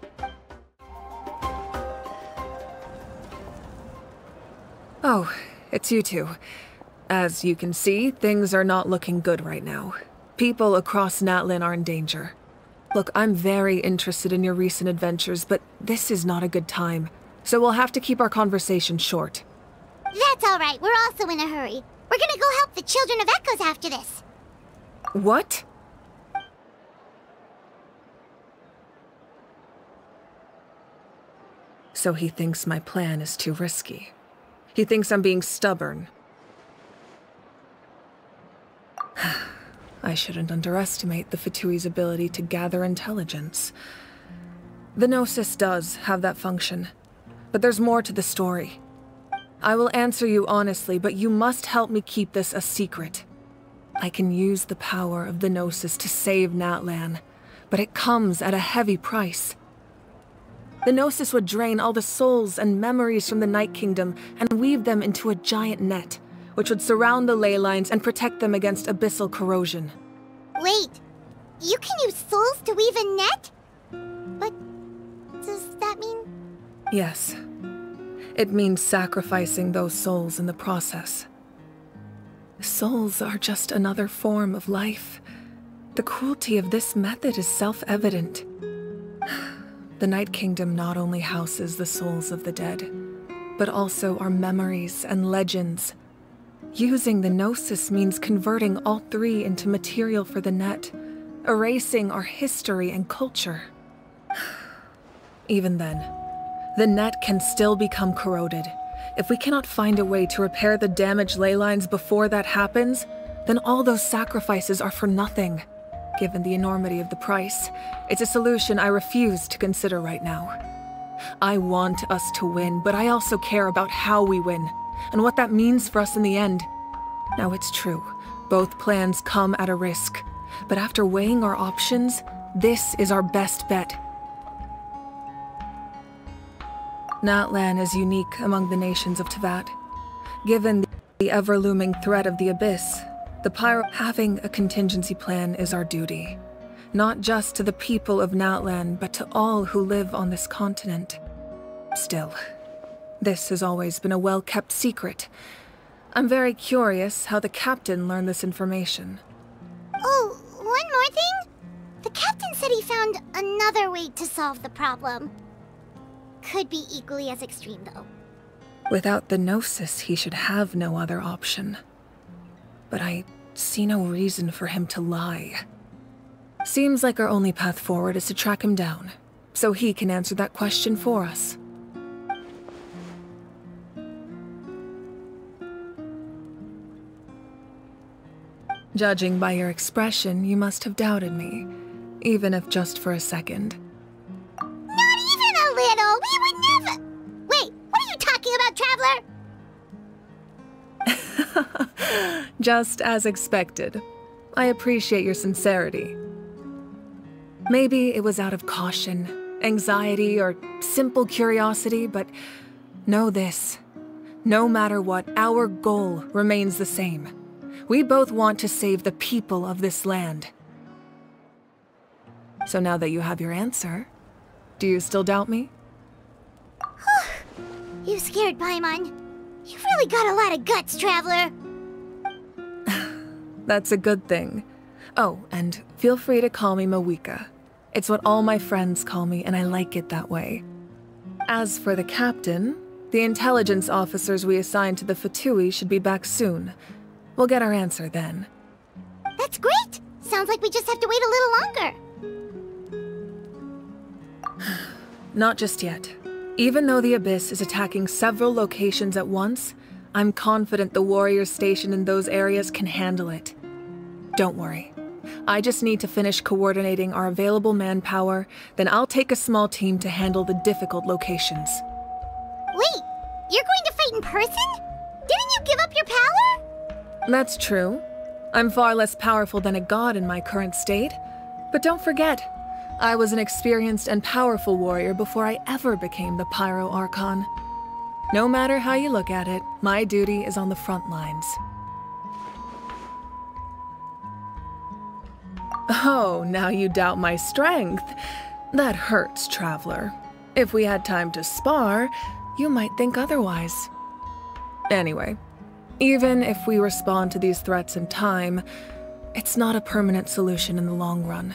Oh, it's you two. As you can see, things are not looking good right now. People across Natlan are in danger. Look, I'm very interested in your recent adventures, but this is not a good time. So we'll have to keep our conversation short. That's alright, we're also in a hurry. We're gonna go help the Children of Echoes after this. What? So he thinks my plan is too risky. He thinks I'm being stubborn. I shouldn't underestimate the Fatui's ability to gather intelligence. The Gnosis does have that function, but there's more to the story. I will answer you honestly, but you must help me keep this a secret. I can use the power of the Gnosis to save Natlan, but it comes at a heavy price. The Gnosis would drain all the souls and memories from the Night Kingdom and weave them into a giant net, which would surround the ley lines and protect them against abyssal corrosion. Wait, you can use souls to weave a net? But does that mean... Yes. It means sacrificing those souls in the process. Souls are just another form of life. The cruelty of this method is self-evident. The Night Kingdom not only houses the souls of the dead, but also our memories and legends. Using the Gnosis means converting all three into material for the net, erasing our history and culture. Even then, the net can still become corroded. If we cannot find a way to repair the damaged ley lines before that happens, then all those sacrifices are for nothing. Given the enormity of the price, it's a solution I refuse to consider right now. I want us to win, but I also care about how we win, and what that means for us in the end. Now it's true, both plans come at a risk, but after weighing our options, this is our best bet. Natlan is unique among the nations of Teyvat. Given the ever-looming threat of the Abyss, the Pyro having a contingency plan is our duty. Not just to the people of Natlan, but to all who live on this continent. Still, this has always been a well-kept secret. I'm very curious how the captain learned this information. Oh, one more thing? The captain said he found another way to solve the problem. Could be equally as extreme, though. Without the Gnosis, he should have no other option. But I see no reason for him to lie. Seems like our only path forward is to track him down, so he can answer that question for us. Judging by your expression, you must have doubted me, even if just for a second. Not even a little! We would never... Wait, what are you talking about, Traveler? Just as expected. I appreciate your sincerity. Maybe it was out of caution, anxiety, or simple curiosity, but know this. No matter what, our goal remains the same. We both want to save the people of this land. So now that you have your answer, do you still doubt me? You scared Paimon. You've really got a lot of guts, Traveler. That's a good thing. Oh, and feel free to call me Mawika. It's what all my friends call me, and I like it that way. As for the captain, the intelligence officers we assigned to the Fatui should be back soon. We'll get our answer then. That's great! Sounds like we just have to wait a little longer. Not just yet. Even though the Abyss is attacking several locations at once, I'm confident the warriors stationed in those areas can handle it. Don't worry. I just need to finish coordinating our available manpower, then I'll take a small team to handle the difficult locations. Wait, you're going to fight in person? Didn't you give up your power? That's true. I'm far less powerful than a god in my current state. But don't forget, I was an experienced and powerful warrior before I ever became the Pyro Archon. No matter how you look at it, my duty is on the front lines. Oh, now you doubt my strength. That hurts, Traveler. If we had time to spar, you might think otherwise. Anyway, even if we respond to these threats in time, it's not a permanent solution in the long run.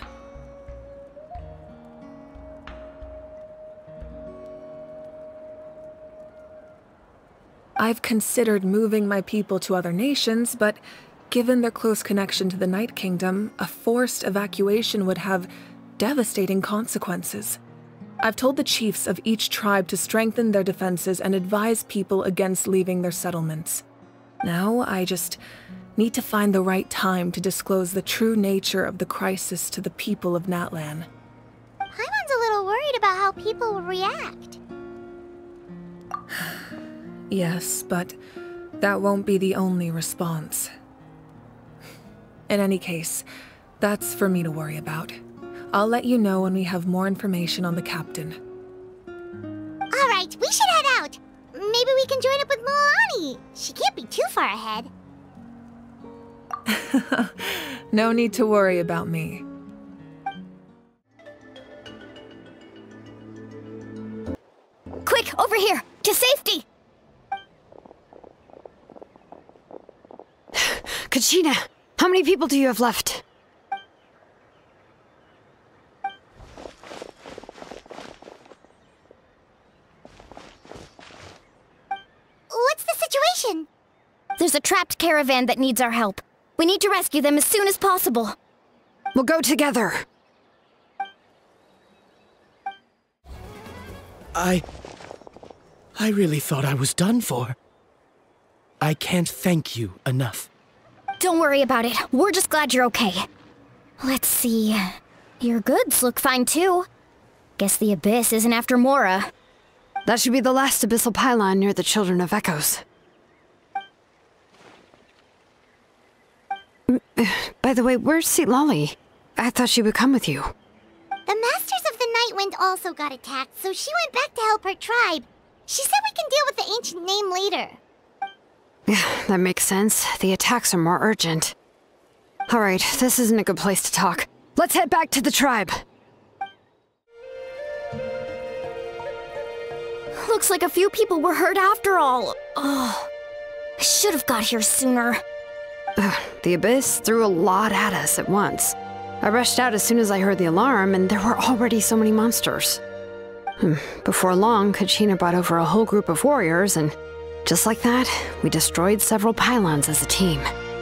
I've considered moving my people to other nations, but given their close connection to the Night Kingdom, a forced evacuation would have devastating consequences. I've told the chiefs of each tribe to strengthen their defenses and advise people against leaving their settlements. Now, I just need to find the right time to disclose the true nature of the crisis to the people of Natlan. Paimon's a little worried about how people will react. Yes, but that won't be the only response. In any case, that's for me to worry about. I'll let you know when we have more information on the captain. Alright, we should head out. Maybe we can join up with Mualani. She can't be too far ahead. No need to worry about me. Quick, over here! To safety! Kachina, how many people do you have left? What's the situation? There's a trapped caravan that needs our help. We need to rescue them as soon as possible. We'll go together. I... I really thought I was done for. I can't thank you enough. Don't worry about it. We're just glad you're okay. Let's see. Your goods look fine too. Guess the Abyss isn't after Mora. That should be the last abyssal pylon near the Children of Echoes. By the way, where's Citlali? I thought she would come with you. The Masters of the Nightwind also got attacked, so she went back to help her tribe. She said we can deal with the ancient name later. Yeah, that makes sense. The attacks are more urgent. Alright, this isn't a good place to talk. Let's head back to the tribe. Looks like a few people were hurt after all. Oh, I should have got here sooner. Ugh, the Abyss threw a lot at us at once. I rushed out as soon as I heard the alarm, and there were already so many monsters. Hmm. Before long, Kachina brought over a whole group of warriors, and just like that, we destroyed several pylons as a team.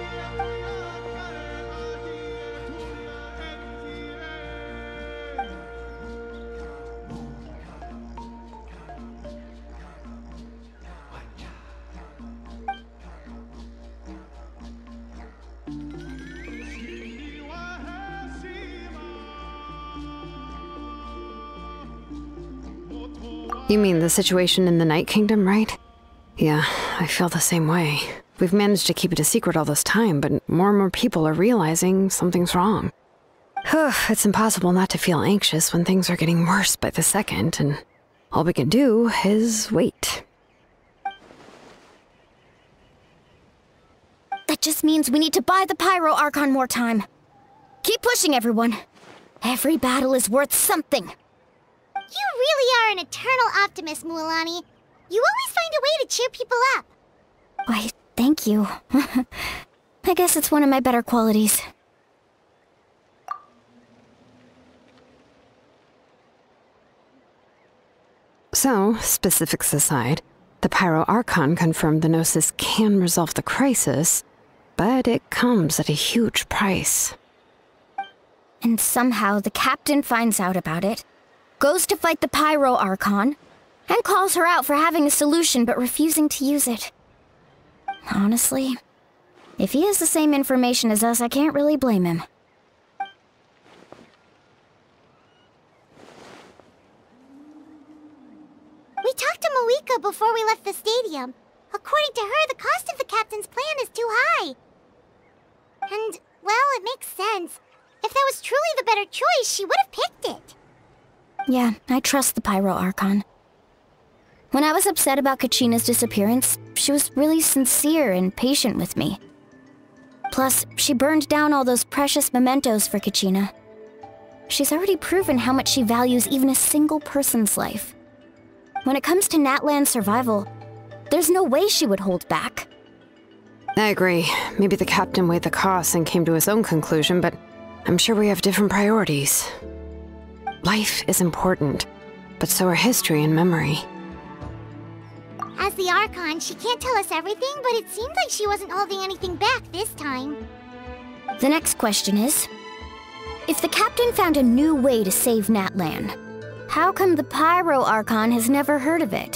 You mean the situation in the Night Kingdom, right? Yeah, I feel the same way. We've managed to keep it a secret all this time, but more and more people are realizing something's wrong. It's impossible not to feel anxious when things are getting worse by the second, and all we can do is wait. That just means we need to buy the Pyro Archon more time. Keep pushing, everyone. Every battle is worth something. You really are an eternal optimist, Mualani. You always find a way to cheer people up. Why, thank you. I guess it's one of my better qualities. So, specifics aside, the Pyro Archon confirmed the Gnosis can resolve the crisis, but it comes at a huge price. And somehow the captain finds out about it, goes to fight the Pyro Archon, and calls her out for having a solution but refusing to use it. Honestly, if he has the same information as us, I can't really blame him. We talked to Moika before we left the stadium. According to her, the cost of the captain's plan is too high. And, well, it makes sense. If that was truly the better choice, she would have picked it. Yeah, I trust the Pyro Archon. When I was upset about Kachina's disappearance, she was really sincere and patient with me. Plus, she burned down all those precious mementos for Kachina. She's already proven how much she values even a single person's life. When it comes to Natlan's survival, there's no way she would hold back. I agree. Maybe the captain weighed the costs and came to his own conclusion, but I'm sure we have different priorities. Life is important, but so are history and memory. As the Archon, she can't tell us everything, but it seemed like she wasn't holding anything back this time. The next question is, if the captain found a new way to save Natlan, how come the Pyro Archon has never heard of it?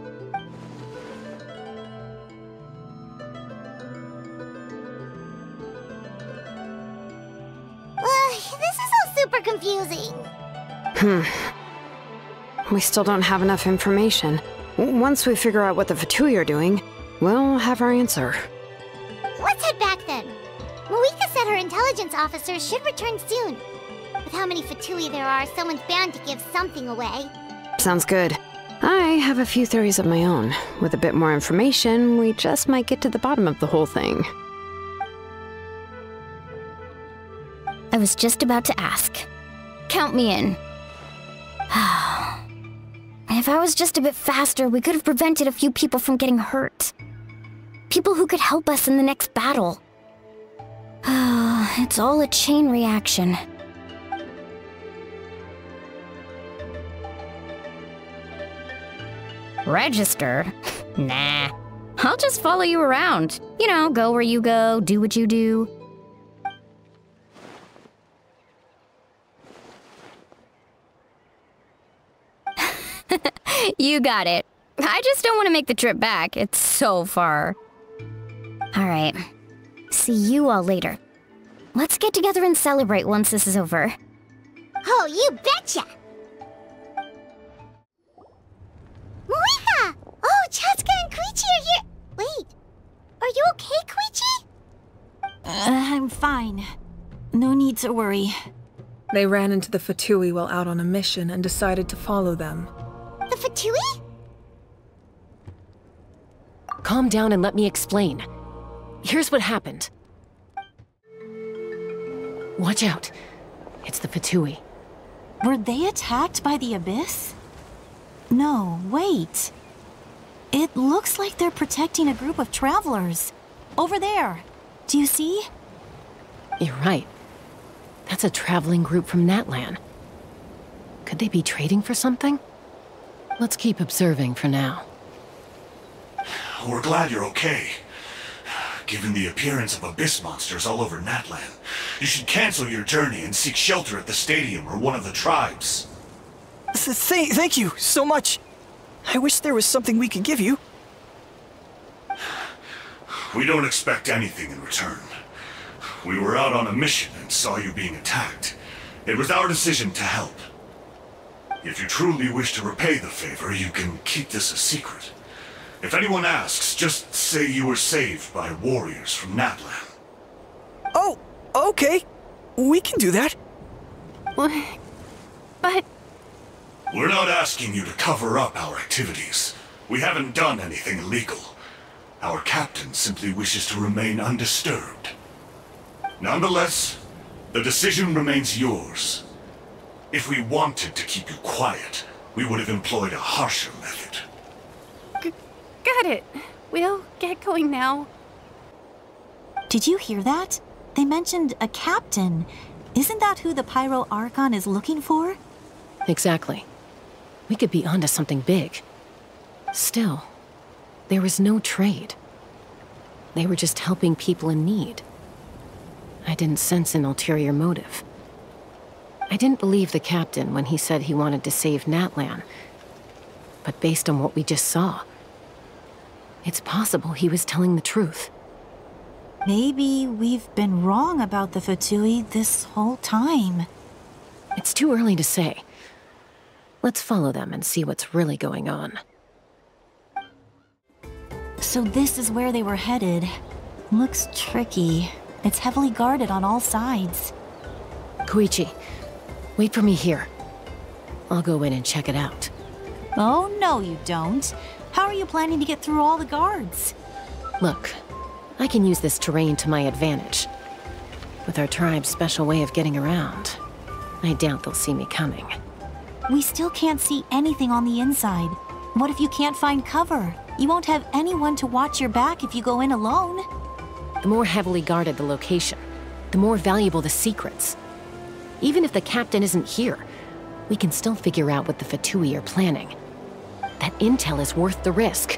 Uh, this is all super confusing. Hmm. We still don't have enough information. Once we figure out what the Fatui are doing, we'll have our answer. Let's head back then. Moeka said her intelligence officers should return soon. With how many Fatui there are, someone's bound to give something away. Sounds good. I have a few theories of my own. With a bit more information, we just might get to the bottom of the whole thing. I was just about to ask. Count me in. If I was just a bit faster, we could have prevented a few people from getting hurt. People who could help us in the next battle. It's all a chain reaction. Register? Nah. I'll just follow you around. You know, go where you go, do what you do. You got it. I just don't want to make the trip back. It's so far. Alright. See you all later. Let's get together and celebrate once this is over. Oh, you betcha! Moeka! Oh, Chaska and Koichi are here! Wait, are you okay, Koichi? Uh, I'm fine. No need to worry. They ran into the Fatui while out on a mission and decided to follow them. The Fatui? Calm down and let me explain. Here's what happened. Watch out. It's the Fatui. Were they attacked by the Abyss? No, wait. It looks like they're protecting a group of travelers. Over there. Do you see? You're right. That's a traveling group from Natlan. Could they be trading for something? Let's keep observing for now. We're glad you're okay. Given the appearance of abyss monsters all over Natlan, you should cancel your journey and seek shelter at the stadium or one of the tribes. Th th thank you so much. I wish there was something we could give you. We don't expect anything in return. We were out on a mission and saw you being attacked. It was our decision to help. If you truly wish to repay the favor, you can keep this a secret. If anyone asks, just say you were saved by warriors from Natlan. Oh, okay. We can do that. What? But... We're not asking you to cover up our activities. We haven't done anything illegal. Our captain simply wishes to remain undisturbed. Nonetheless, the decision remains yours. If we wanted to keep you quiet, we would have employed a harsher method. G- got it. We'll get going now. Did you hear that? They mentioned a captain. Isn't that who the Pyro Archon is looking for? Exactly. We could be onto something big. Still, there was no trade. They were just helping people in need. I didn't sense an ulterior motive. I didn't believe the captain when he said he wanted to save Natlan. But based on what we just saw, it's possible he was telling the truth. Maybe we've been wrong about the Fatui this whole time. It's too early to say. Let's follow them and see what's really going on. So this is where they were headed. Looks tricky. It's heavily guarded on all sides. Koichi, wait for me here. I'll go in and check it out. Oh, no you don't. How are you planning to get through all the guards? Look, I can use this terrain to my advantage. With our tribe's special way of getting around, I doubt they'll see me coming. We still can't see anything on the inside. What if you can't find cover? You won't have anyone to watch your back if you go in alone. The more heavily guarded the location, the more valuable the secrets. Even if the captain isn't here, we can still figure out what the Fatui are planning. That intel is worth the risk.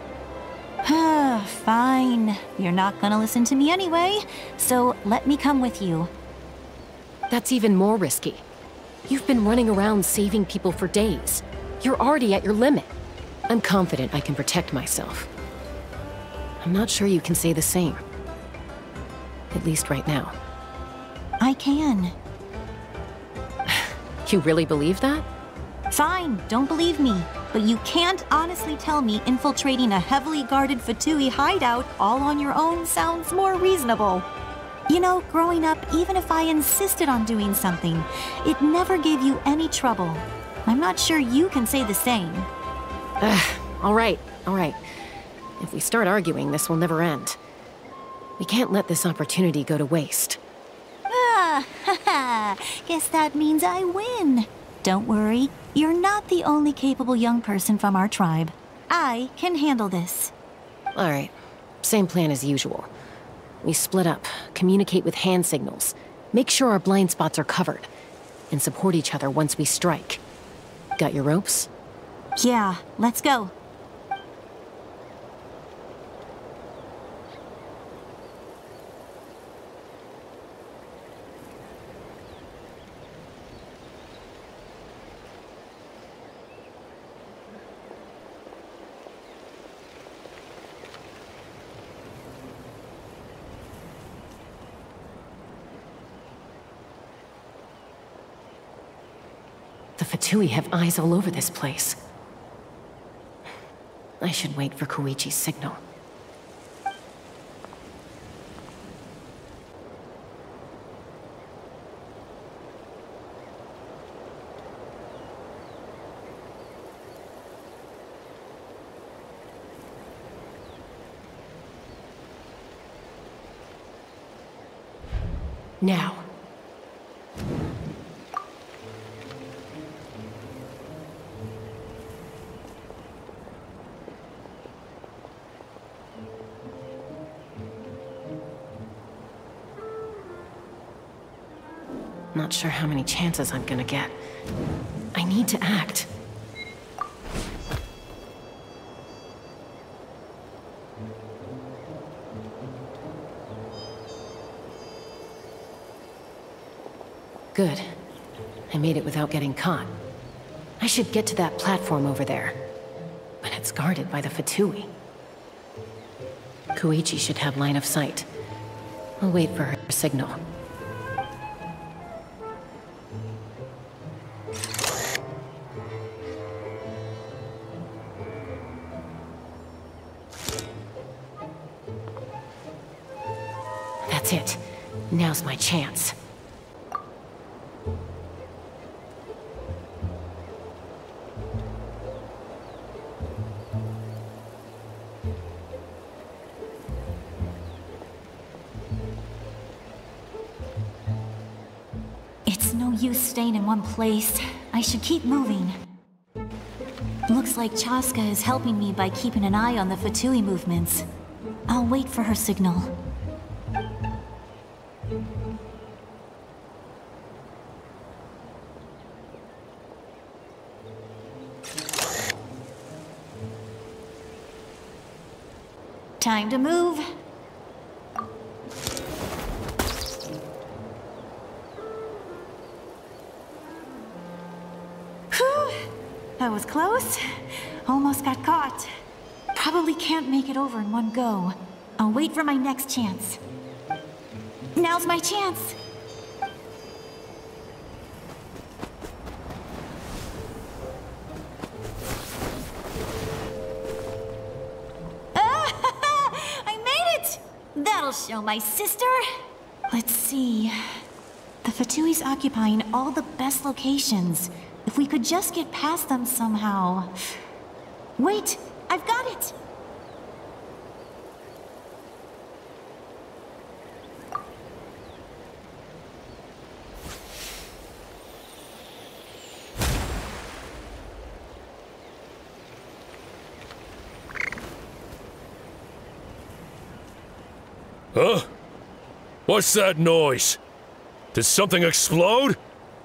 Fine. You're not gonna listen to me anyway, so let me come with you. That's even more risky. You've been running around saving people for days. You're already at your limit. I'm confident I can protect myself. I'm not sure you can say the same. At least right now. I can. You really believe that? Fine, don't believe me. But you can't honestly tell me infiltrating a heavily guarded Fatui hideout all on your own sounds more reasonable. You know, growing up, even if I insisted on doing something, it never gave you any trouble. I'm not sure you can say the same. Uh, all right, all right. If we start arguing, this will never end. We can't let this opportunity go to waste. Ah, haha. Guess that means I win. Don't worry, you're not the only capable young person from our tribe. I can handle this. All right, same plan as usual. We split up, communicate with hand signals, make sure our blind spots are covered, and support each other once we strike. Got your ropes? Yeah, let's go. The Fatui have eyes all over this place. I should wait for Koichi's signal. Now. Not sure how many chances I'm gonna get. I need to act. Good. I made it without getting caught. I should get to that platform over there. But it's guarded by the Fatui. Koichi should have line of sight. I'll wait for her signal. That's it. Now's my chance. It's no use staying in one place. I should keep moving. Looks like Chaska is helping me by keeping an eye on the Fatui movements. I'll wait for her signal. Time to move. Whew! That was close. Almost got caught. Probably can't make it over in one go. I'll wait for my next chance. Now's my chance. That'll show my sister. Let's see. The Fatui's occupying all the best locations. If we could just get past them somehow. Wait, I've got it! Huh? What's that noise? Did something explode?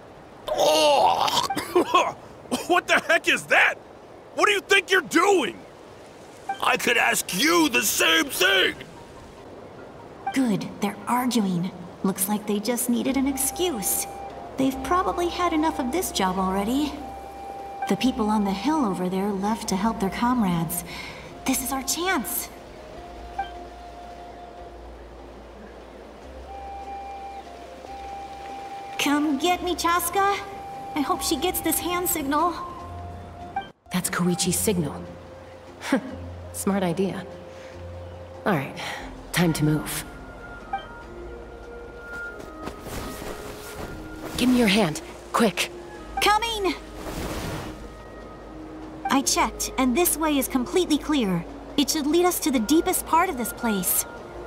Oh! What the heck is that? What do you think you're doing? I could ask you the same thing! Good, they're arguing. Looks like they just needed an excuse. They've probably had enough of this job already. The people on the hill over there left to help their comrades. This is our chance. Come get me, Chaska. I hope she gets this hand signal. That's Koichi's signal. Smart idea. Alright, time to move. Give me your hand, quick. Coming! I checked, and this way is completely clear. It should lead us to the deepest part of this place.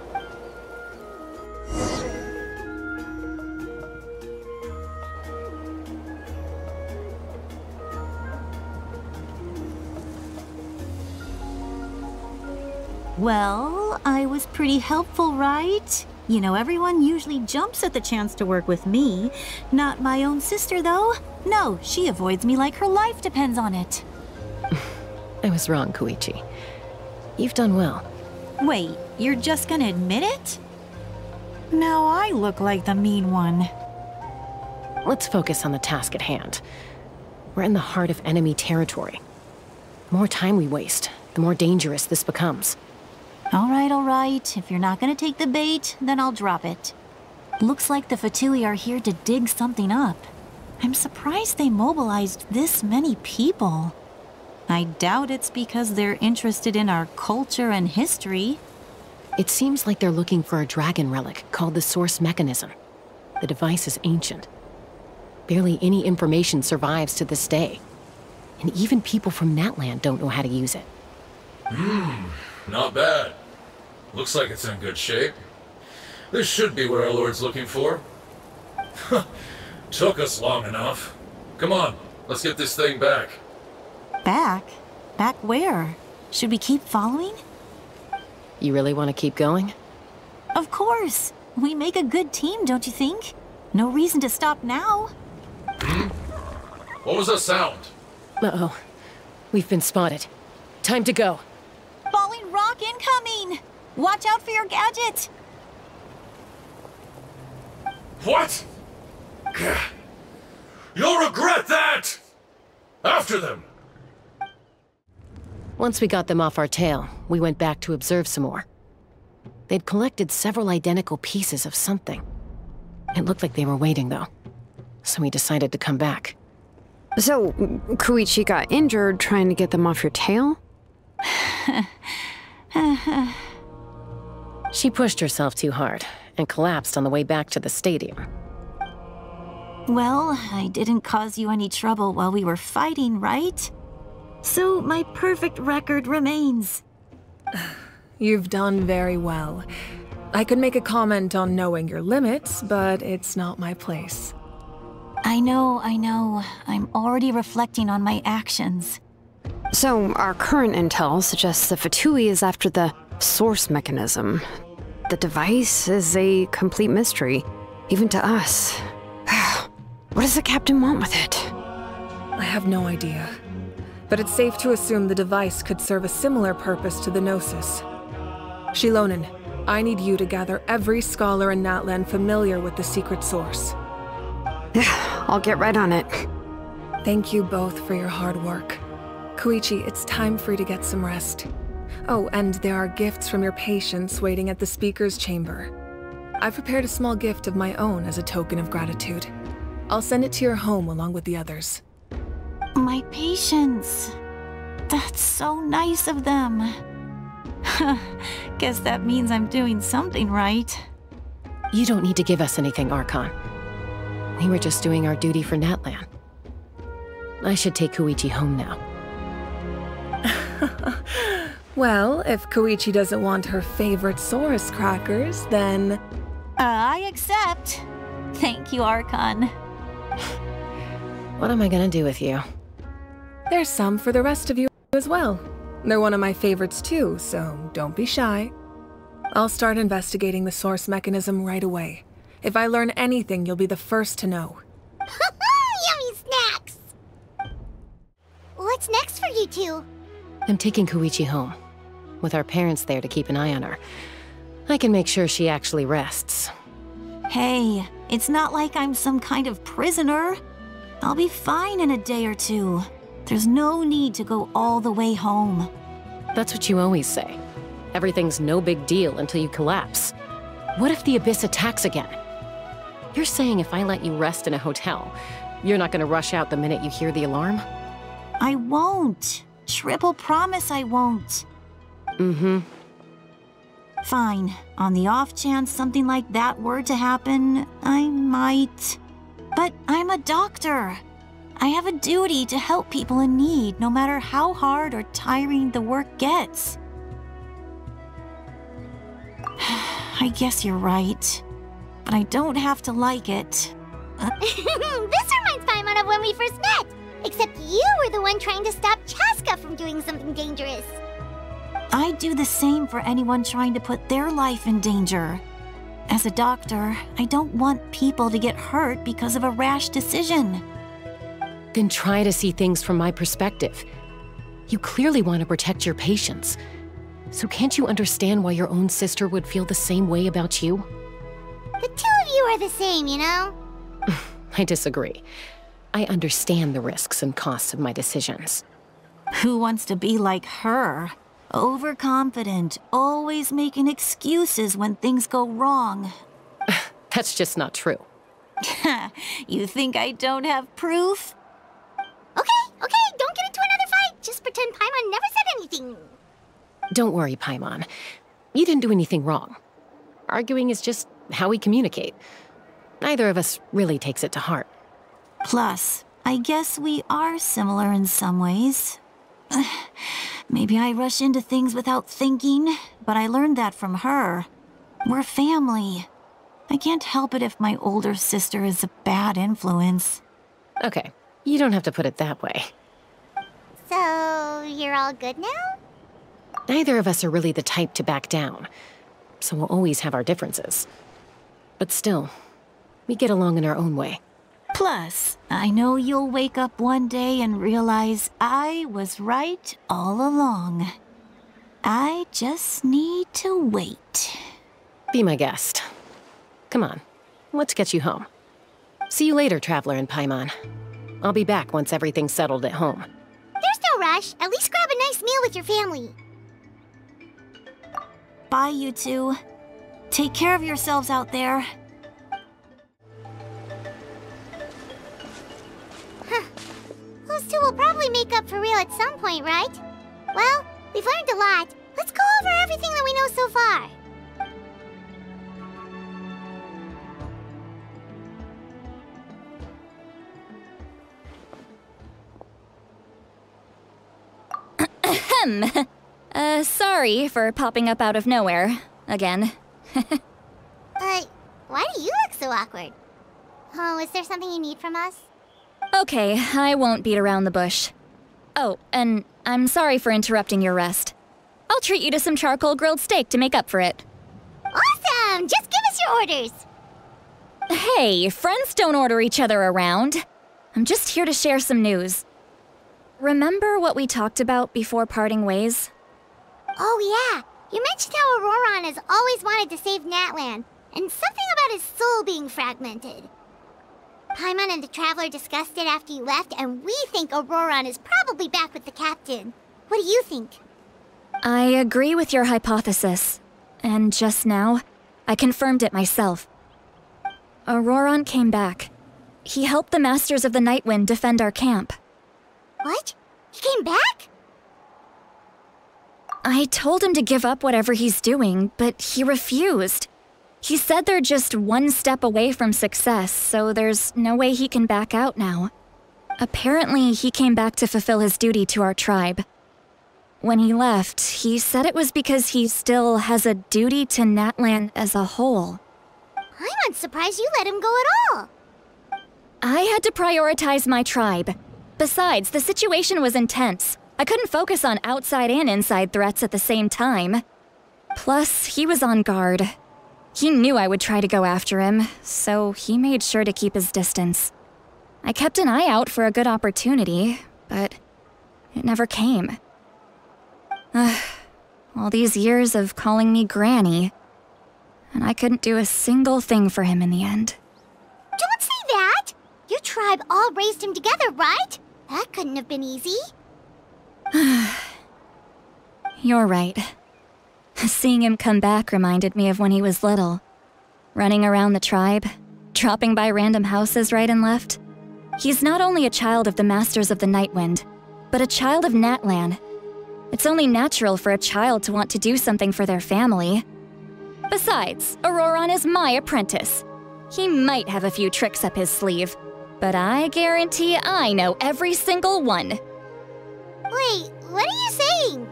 Well, I was pretty helpful, right? You know, everyone usually jumps at the chance to work with me. Not my own sister, though. No, she avoids me like her life depends on it. I was wrong, Koichi. You've done well. Wait, you're just gonna admit it? Now I look like the mean one. Let's focus on the task at hand. We're in the heart of enemy territory. The more time we waste, the more dangerous this becomes. All right, all right. If you're not gonna take the bait, then I'll drop it. Looks like the Fatui are here to dig something up. I'm surprised they mobilized this many people. I doubt it's because they're interested in our culture and history. It seems like they're looking for a dragon relic called the Source Mechanism. The device is ancient. Barely any information survives to this day. And even people from Natlan don't know how to use it. Hmm, not bad. Looks like it's in good shape. This should be what our Lord's looking for. Took us long enough. Come on, let's get this thing back. Back? Back where? Should we keep following? You really want to keep going? Of course. We make a good team, don't you think? No reason to stop now. Hmm? What was that sound? Uh-oh. We've been spotted. Time to go. Falling rock incoming! Watch out for your gadget! What? You'll regret that! After them! Once we got them off our tail, we went back to observe some more. They'd collected several identical pieces of something. It looked like they were waiting, though. So we decided to come back. So, Koichi got injured trying to get them off your tail? She pushed herself too hard and collapsed on the way back to the stadium. Well, I didn't cause you any trouble while we were fighting, right? So my perfect record remains. You've done very well. I could make a comment on knowing your limits, but it's not my place. I know, I know. I'm already reflecting on my actions. So, our current intel suggests the Fatui is after the Source Mechanism. The device is a complete mystery, even to us. What does the captain want with it? I have no idea. But it's safe to assume the device could serve a similar purpose to the Gnosis. Xilonen, I need you to gather every scholar in Natlan familiar with the secret source. I'll get right on it. Thank you both for your hard work. Koichi, it's time for you to get some rest. Oh, and there are gifts from your patients waiting at the speaker's chamber. I've prepared a small gift of my own as a token of gratitude. I'll send it to your home along with the others. My patients. That's so nice of them. Guess that means I'm doing something right. You don't need to give us anything, Archon. We were just doing our duty for Natlan. I should take Koichi home now. Well, if Koichi doesn't want her favorite Saurus crackers, then... Uh, I accept. Thank you, Archon. What am I gonna do with you? There's some for the rest of you as well. They're one of my favorites too, so don't be shy. I'll start investigating the source mechanism right away. If I learn anything, you'll be the first to know. Yummy snacks! What's next for you two? I'm taking Koichi home. With our parents there to keep an eye on her. I can make sure she actually rests. Hey, it's not like I'm some kind of prisoner. I'll be fine in a day or two. There's no need to go all the way home. That's what you always say. Everything's no big deal until you collapse. What if the Abyss attacks again? You're saying if I let you rest in a hotel, you're not gonna rush out the minute you hear the alarm? I won't. Triple promise I won't. Mm-hmm. Fine. On the off chance something like that were to happen, I might. But I'm a doctor. I have a duty to help people in need, no matter how hard or tiring the work gets. I guess you're right. But I don't have to like it. Uh This reminds Paimon of when we first met! Except you were the one trying to stop Chaska from doing something dangerous. I'd do the same for anyone trying to put their life in danger. As a doctor, I don't want people to get hurt because of a rash decision. Then try to see things from my perspective. You clearly want to protect your patients. So can't you understand why your own sister would feel the same way about you? The two of you are the same, you know? I disagree. I understand the risks and costs of my decisions. Who wants to be like her? Overconfident, always making excuses when things go wrong. That's just not true. You think I don't have proof? Okay, okay, don't get into another fight. Just pretend Paimon never said anything. Don't worry, Paimon. You didn't do anything wrong. Arguing is just how we communicate. Neither of us really takes it to heart. Plus, I guess we are similar in some ways. Maybe I rush into things without thinking, but I learned that from her. We're family. I can't help it if my older sister is a bad influence. Okay, you don't have to put it that way. So, you're all good now? Neither of us are really the type to back down, so we'll always have our differences. But still, we get along in our own way. Plus, I know you'll wake up one day and realize I was right all along. I just need to wait. Be my guest. Come on, let's get you home. See you later, Traveler and Paimon. I'll be back once everything's settled at home. There's no rush. At least grab a nice meal with your family. Bye, you two. Take care of yourselves out there. Huh. Those two will probably make up for real at some point, right? Well, we've learned a lot. Let's go over everything that we know so far. Ahem. Uh, sorry for popping up out of nowhere. Again. uh, why do you look so awkward? Oh, is there something you need from us? Okay, I won't beat around the bush. Oh, and I'm sorry for interrupting your rest. I'll treat you to some charcoal grilled steak to make up for it. Awesome! Just give us your orders! Hey, friends don't order each other around. I'm just here to share some news. Remember what we talked about before parting ways? Oh yeah, you mentioned how Auroron has always wanted to save Natlan, and something about his soul being fragmented. Paimon and the Traveler discussed it after you left, and we think Auroron is probably back with the Captain. What do you think? I agree with your hypothesis. And just now, I confirmed it myself. Auroron came back. He helped the Masters of the Nightwind defend our camp. What? He came back? I told him to give up whatever he's doing, but he refused. He said they're just one step away from success, so there's no way he can back out now. Apparently, he came back to fulfill his duty to our tribe. when he left, he said it was because he still has a duty to Natlan as a whole. I'm unsurprised you let him go at all. I had to prioritize my tribe. Besides, the situation was intense. I couldn't focus on outside and inside threats at the same time. Plus, he was on guard. He knew I would try to go after him, so he made sure to keep his distance. I kept an eye out for a good opportunity, but it never came. Ugh, all these years of calling me Granny, and I couldn't do a single thing for him in the end. Don't say that! Your tribe all raised him together, right? That couldn't have been easy. You're right. Seeing him come back reminded me of when he was little. Running around the tribe, dropping by random houses right and left. He's not only a child of the Masters of the Nightwind, but a child of Natlan. It's only natural for a child to want to do something for their family. Besides, Auroron is my apprentice. He might have a few tricks up his sleeve, but I guarantee I know every single one. Wait, what are you saying?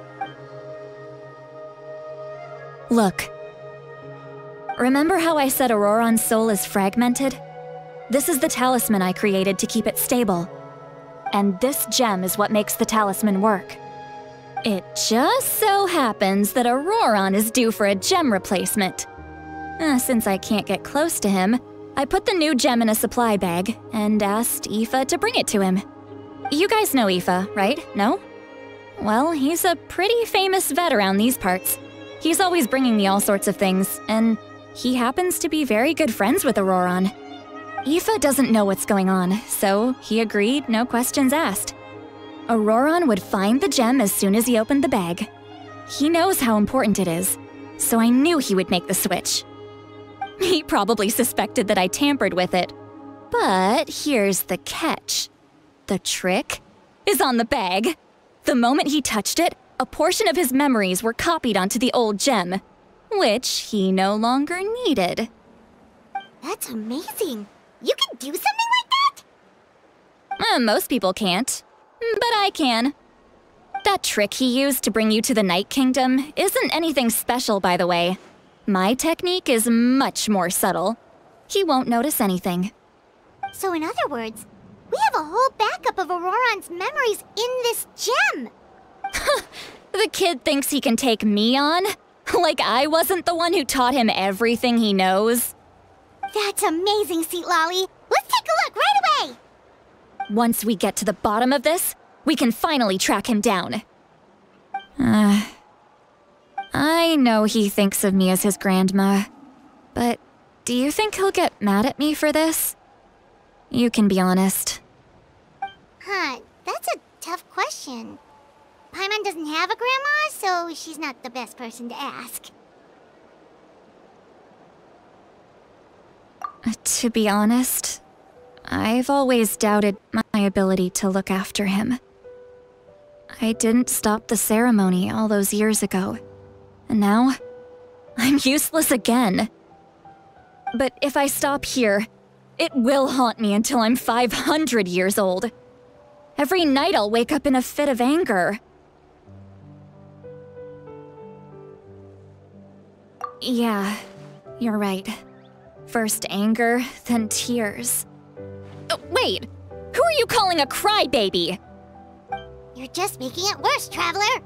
Look. Remember how I said Auroron's soul is fragmented? This is the talisman I created to keep it stable. And this gem is what makes the talisman work. It just so happens that Auroron is due for a gem replacement. Uh, since I can't get close to him, I put the new gem in a supply bag and asked Aoife to bring it to him. You guys know Aoife, right? No? Well, he's a pretty famous vet around these parts. He's always bringing me all sorts of things, and he happens to be very good friends with Auroron. Aoife doesn't know what's going on, so he agreed, no questions asked. Auroron would find the gem as soon as he opened the bag. He knows how important it is, so I knew he would make the switch. He probably suspected that I tampered with it. But here's the catch. The trick is on the bag. The moment he touched it, a portion of his memories were copied onto the old gem, which he no longer needed. That's amazing. You can do something like that? Uh, most people can't, but I can. That trick he used to bring you to the Night Kingdom isn't anything special, by the way. My technique is much more subtle. He won't notice anything. So in other words, we have a whole backup of Auroron's memories in this gem. The kid thinks he can take me on? Like I wasn't the one who taught him everything he knows? That's amazing, Seatlolly. Let's take a look right away! Once we get to the bottom of this, we can finally track him down. Uh, I know he thinks of me as his grandma, but do you think he'll get mad at me for this? You can be honest. Huh, that's a tough question. Paimon doesn't have a grandma, so she's not the best person to ask. To be honest, I've always doubted my ability to look after him. I didn't stop the ceremony all those years ago, and now I'm useless again. But if I stop here, it will haunt me until I'm five hundred years old. Every night I'll wake up in a fit of anger. Yeah, you're right. First anger, then tears. Oh, wait! Who are you calling a crybaby? You're just making it worse, Traveler!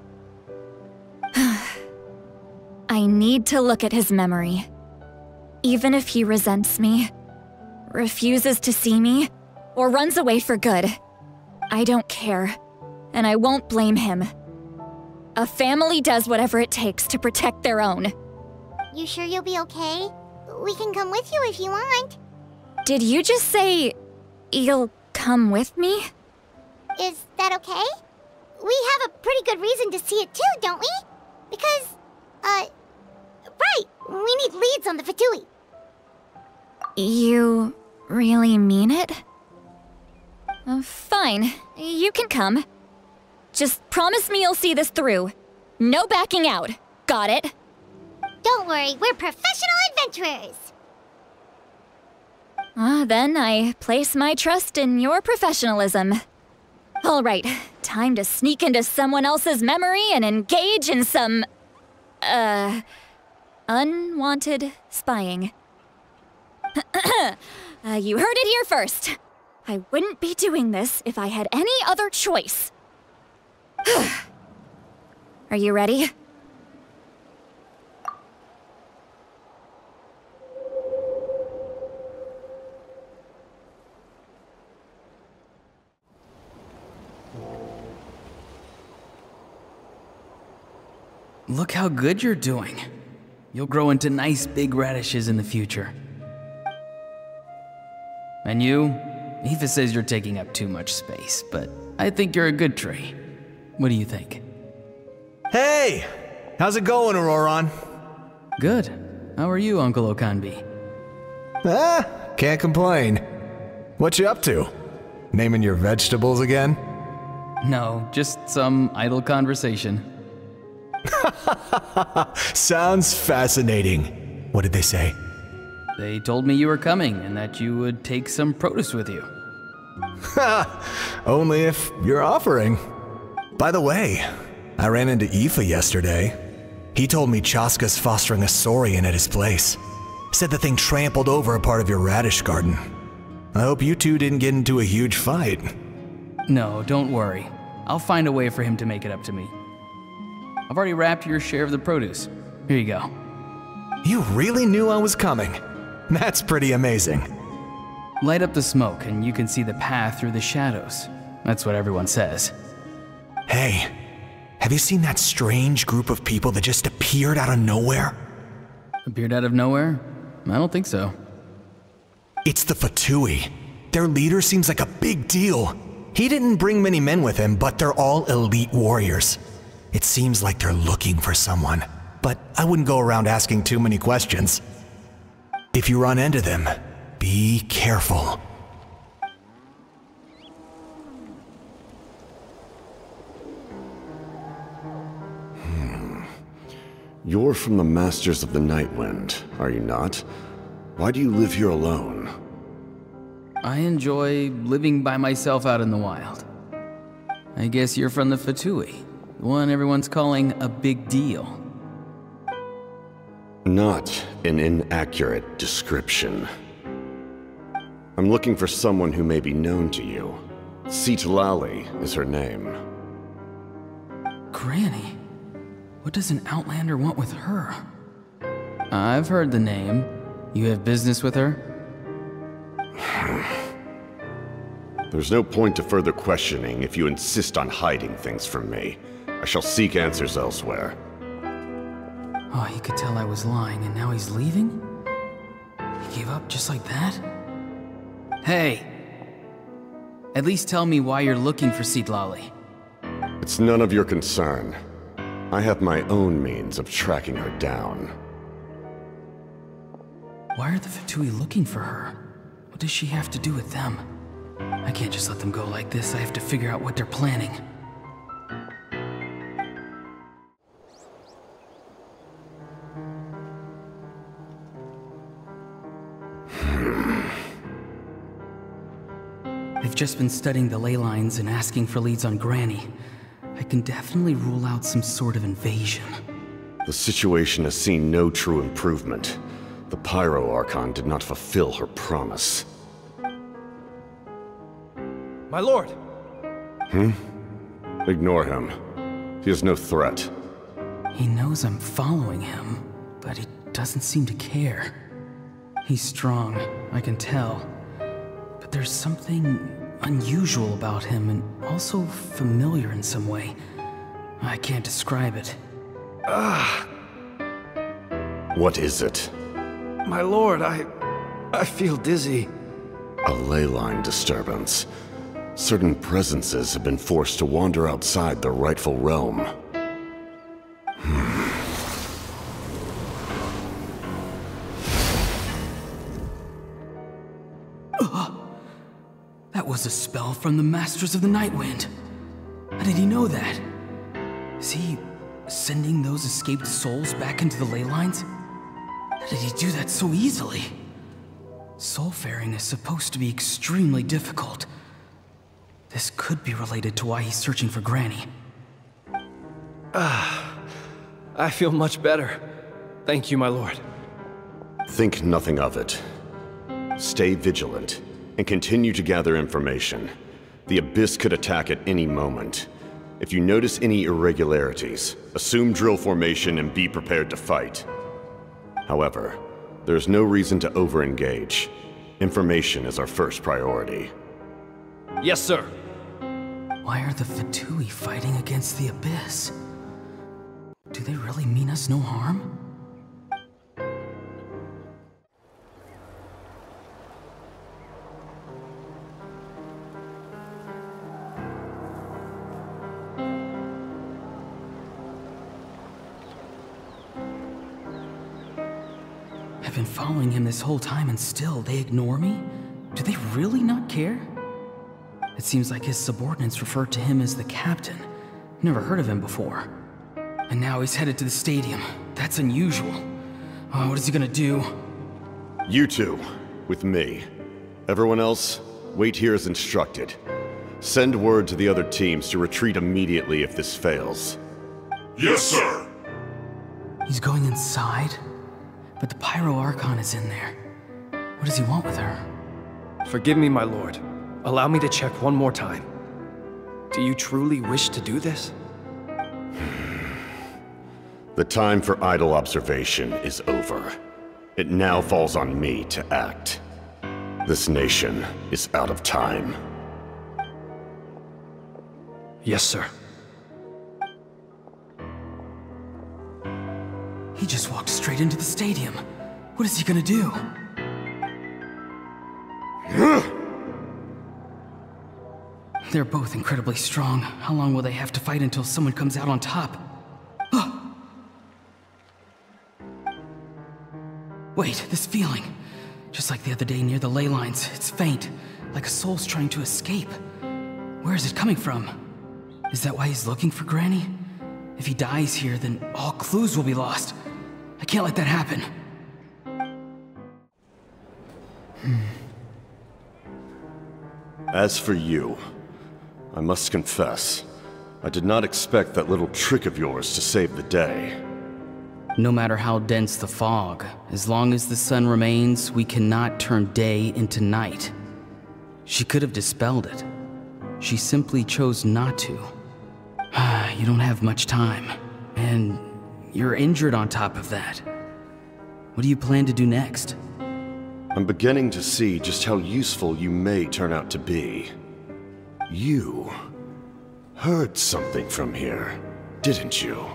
I need to look at his memory. Even if he resents me, refuses to see me, or runs away for good, I don't care, and I won't blame him. A family does whatever it takes to protect their own. You sure you'll be okay? We can come with you if you want. Did you just say you'll come with me? Is that okay? We have a pretty good reason to see it too, don't we? Because, uh, right, we need leads on the Fatui. You really mean it? Uh, fine, you can come. Just promise me you'll see this through. No backing out. Got it? Don't worry, we're professional adventurers! Ah, then I place my trust in your professionalism. All right, time to sneak into someone else's memory and engage in some, uh, unwanted spying. uh, you heard it here first. I wouldn't be doing this if I had any other choice. Are you ready? Look how good you're doing. You'll grow into nice big radishes in the future. And you? Aoife says you're taking up too much space, but I think you're a good tree. What do you think? Hey! How's it going, Auroron? Good. How are you, Uncle Okanbi? Ah, can't complain. What you up to? Naming your vegetables again? No, just some idle conversation. Sounds fascinating. What did they say? They told me you were coming and that you would take some produce with you. Ha! Only if you're offering. By the way, I ran into Aoife yesterday. He told me Chaska's fostering a saurian at his place. Said the thing trampled over a part of your radish garden. I hope you two didn't get into a huge fight. No, don't worry. I'll find a way for him to make it up to me. I've already wrapped your share of the produce. Here you go. You really knew I was coming. That's pretty amazing. Light up the smoke and you can see the path through the shadows. That's what everyone says. Hey, have you seen that strange group of people that just appeared out of nowhere? Appeared out of nowhere? I don't think so. It's the Fatui. Their leader seems like a big deal. He didn't bring many men with him, but they're all elite warriors. It seems like they're looking for someone, but I wouldn't go around asking too many questions. If you run into them, be careful. Hmm. You're from the Masters of the Nightwind, are you not? Why do you live here alone? I enjoy living by myself out in the wild. I guess you're from the Fatui, the one everyone's calling a big deal. Not an inaccurate description. I'm looking for someone who may be known to you. Citlali is her name. Granny? What does an Outlander want with her? I've heard the name. You have business with her? There's no point to further questioning if you insist on hiding things from me. I shall seek answers elsewhere. Oh, he could tell I was lying, and now he's leaving? He gave up just like that? Hey! At least tell me why you're looking for Citlali. It's none of your concern. I have my own means of tracking her down. Why are the Fatui looking for her? What does she have to do with them? I can't just let them go like this. I have to figure out what they're planning. I've just been studying the ley lines and asking for leads on Granny. I can definitely rule out some sort of invasion. The situation has seen no true improvement. The Pyro Archon did not fulfill her promise. My lord! Hmm? Ignore him. He is no threat. He knows I'm following him, but he doesn't seem to care. He's strong, I can tell. But there's something unusual about him and also familiar in some way. I can't describe it. Ah! What is it? My lord, I... I feel dizzy. A ley line disturbance. Certain presences have been forced to wander outside their rightful realm. Hmm. Uh, that was a spell from the Masters of the Nightwind. How did he know that? Is he sending those escaped souls back into the ley lines? How did he do that so easily? Soulfaring is supposed to be extremely difficult. This could be related to why he's searching for Granny. Ah, I feel much better. Thank you, my lord. Think nothing of it. Stay vigilant, and continue to gather information. The Abyss could attack at any moment. If you notice any irregularities, assume drill formation and be prepared to fight. However, there's no reason to over-engage. Information is our first priority. Yes, sir. Why are the Fatui fighting against the Abyss? Do they really mean us no harm? I've been following him this whole time and still they ignore me? Do they really not care? It seems like his subordinates refer to him as the captain. Never heard of him before. And now he's headed to the stadium. That's unusual. Oh, what is he gonna do? You two, with me. Everyone else, wait here as instructed. Send word to the other teams to retreat immediately if this fails. Yes, sir! He's going inside? But the Pyro Archon is in there. What does he want with her? Forgive me, my lord. Allow me to check one more time. Do you truly wish to do this? The time for idle observation is over. It now falls on me to act. This nation is out of time. Yes, sir. He just walked straight into the stadium. What is he gonna do? They're both incredibly strong. How long will they have to fight until someone comes out on top? Wait, this feeling. Just like the other day near the ley lines, it's faint, like a soul's trying to escape. Where is it coming from? Is that why he's looking for Granny? If he dies here, then all clues will be lost. I can't let that happen. Hmm. As for you, I must confess, I did not expect that little trick of yours to save the day. No matter how dense the fog, as long as the sun remains, we cannot turn day into night. She could have dispelled it. She simply chose not to. You don't have much time, and you're injured on top of that. What do you plan to do next? I'm beginning to see just how useful you may turn out to be. You heard something from here, didn't you?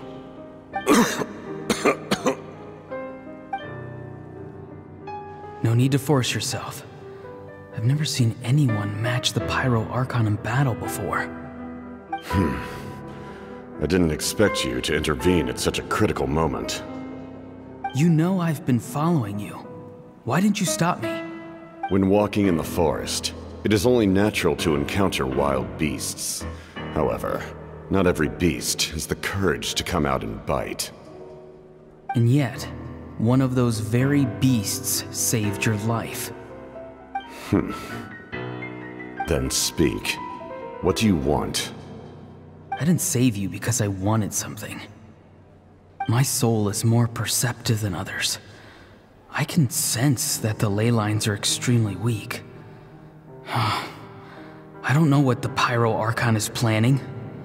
No need to force yourself. I've never seen anyone match the Pyro Archon in battle before. Hmm. I didn't expect you to intervene at such a critical moment. You know I've been following you. Why didn't you stop me? When walking in the forest, it is only natural to encounter wild beasts. However, not every beast has the courage to come out and bite. And yet, one of those very beasts saved your life. Hmm. Then speak. What do you want? I didn't save you because I wanted something. My soul is more perceptive than others. I can sense that the ley lines are extremely weak. I don't know what the Pyro Archon is planning.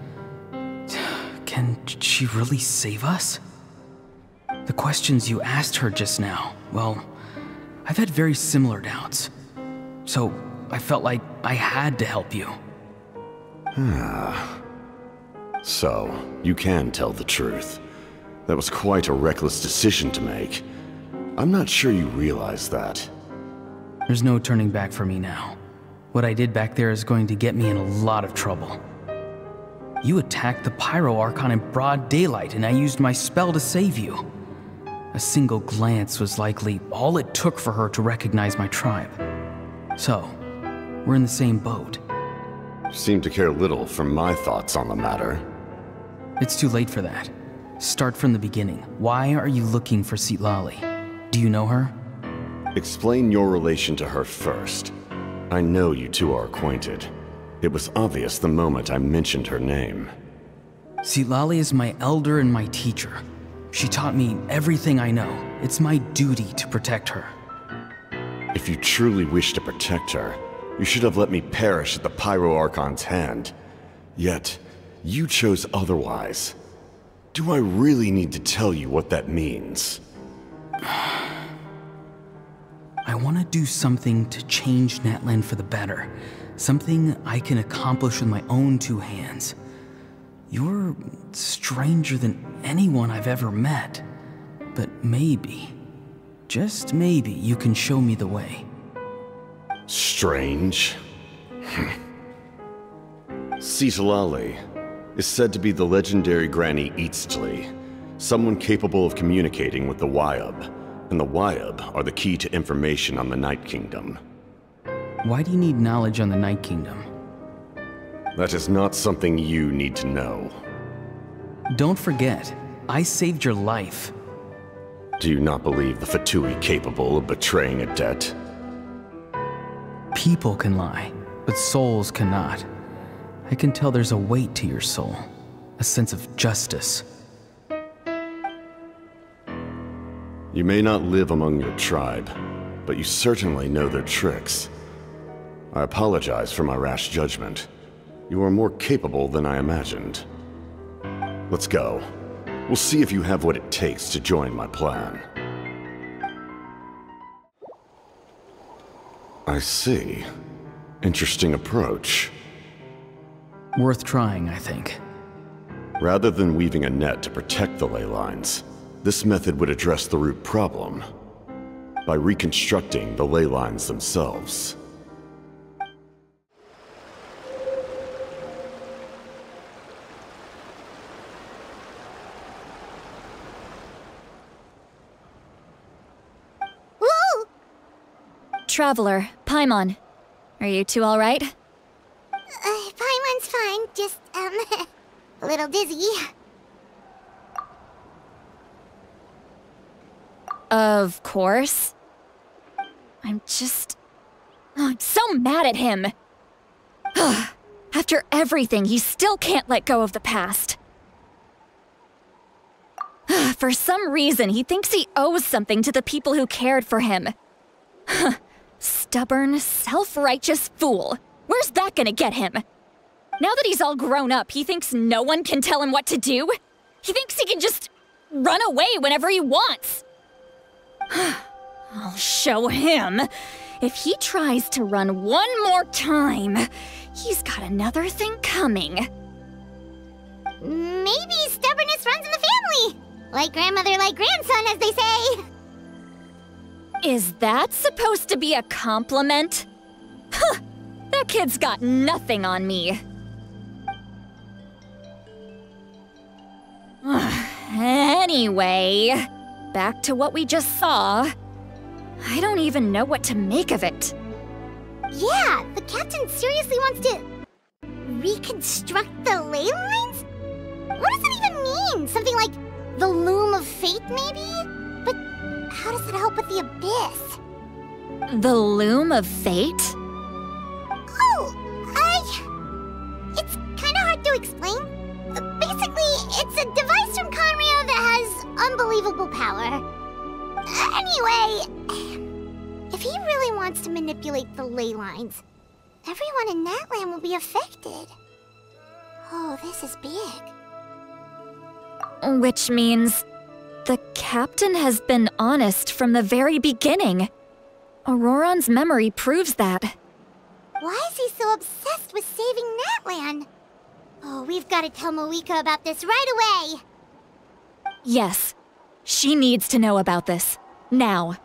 Can she really save us? The questions you asked her just now, well, I've had very similar doubts. So I felt like I had to help you. Ah. So, you can tell the truth. That was quite a reckless decision to make. I'm not sure you realize that. There's no turning back for me now. What I did back there is going to get me in a lot of trouble. You attacked the Pyro Archon in broad daylight, and I used my spell to save you. A single glance was likely all it took for her to recognize my tribe. So, we're in the same boat. You seem to care little for my thoughts on the matter. It's too late for that. Start from the beginning. Why are you looking for Citlali? Do you know her? Explain your relation to her first. I know you two are acquainted. It was obvious the moment I mentioned her name. Citlali is my elder and my teacher. She taught me everything I know. It's my duty to protect her. If you truly wish to protect her, you should have let me perish at the Pyro Archon's hand. Yet, you chose otherwise. Do I really need to tell you what that means? I want to do something to change Natlan for the better. Something I can accomplish with my own two hands. You're stranger than anyone I've ever met. But maybe, just maybe, you can show me the way. Strange? Citlali is said to be the legendary Granny Eatsley, someone capable of communicating with the Wyub, and the Wyub are the key to information on the Night Kingdom. Why do you need knowledge on the Night Kingdom? That is not something you need to know. Don't forget, I saved your life. Do you not believe the Fatui capable of betraying a debt? People can lie, but souls cannot. I can tell there's a weight to your soul, a sense of justice. You may not live among your tribe, but you certainly know their tricks. I apologize for my rash judgment. You are more capable than I imagined. Let's go. We'll see if you have what it takes to join my plan. I see. Interesting approach. Worth trying, I think. Rather than weaving a net to protect the ley lines, this method would address the root problem by reconstructing the ley lines themselves. Whoa! Traveler, Paimon, are you two all right? Uh, Paimon's fine, just, um, a little dizzy. Of course. I'm just... Oh, I'm so mad at him! After everything, he still can't let go of the past. For some reason, he thinks he owes something to the people who cared for him. Stubborn, self-righteous fool. Where's that gonna get him? Now that he's all grown up, he thinks no one can tell him what to do? He thinks he can just run away whenever he wants. I'll show him. If he tries to run one more time, he's got another thing coming. Maybe stubbornness runs in the family. Like grandmother, like grandson, as they say. Is that supposed to be a compliment? Huh, that kid's got nothing on me. Anyway, back to what we just saw. I don't even know what to make of it. Yeah, the captain seriously wants to reconstruct the ley lines? What does that even mean? Something like the loom of fate, maybe? But how does that help with the abyss? The loom of fate? Oh, I... It's kind of hard to explain. Uh, basically, it's a device from Conrio that has unbelievable power. Uh, anyway, if he really wants to manipulate the ley lines, everyone in Natlan will be affected. Oh, this is big. Which means the captain has been honest from the very beginning. Auroran's memory proves that. Why is he so obsessed with saving Natlan? Oh, we've got to tell Moeka about this right away. Yes, she needs to know about this. Now.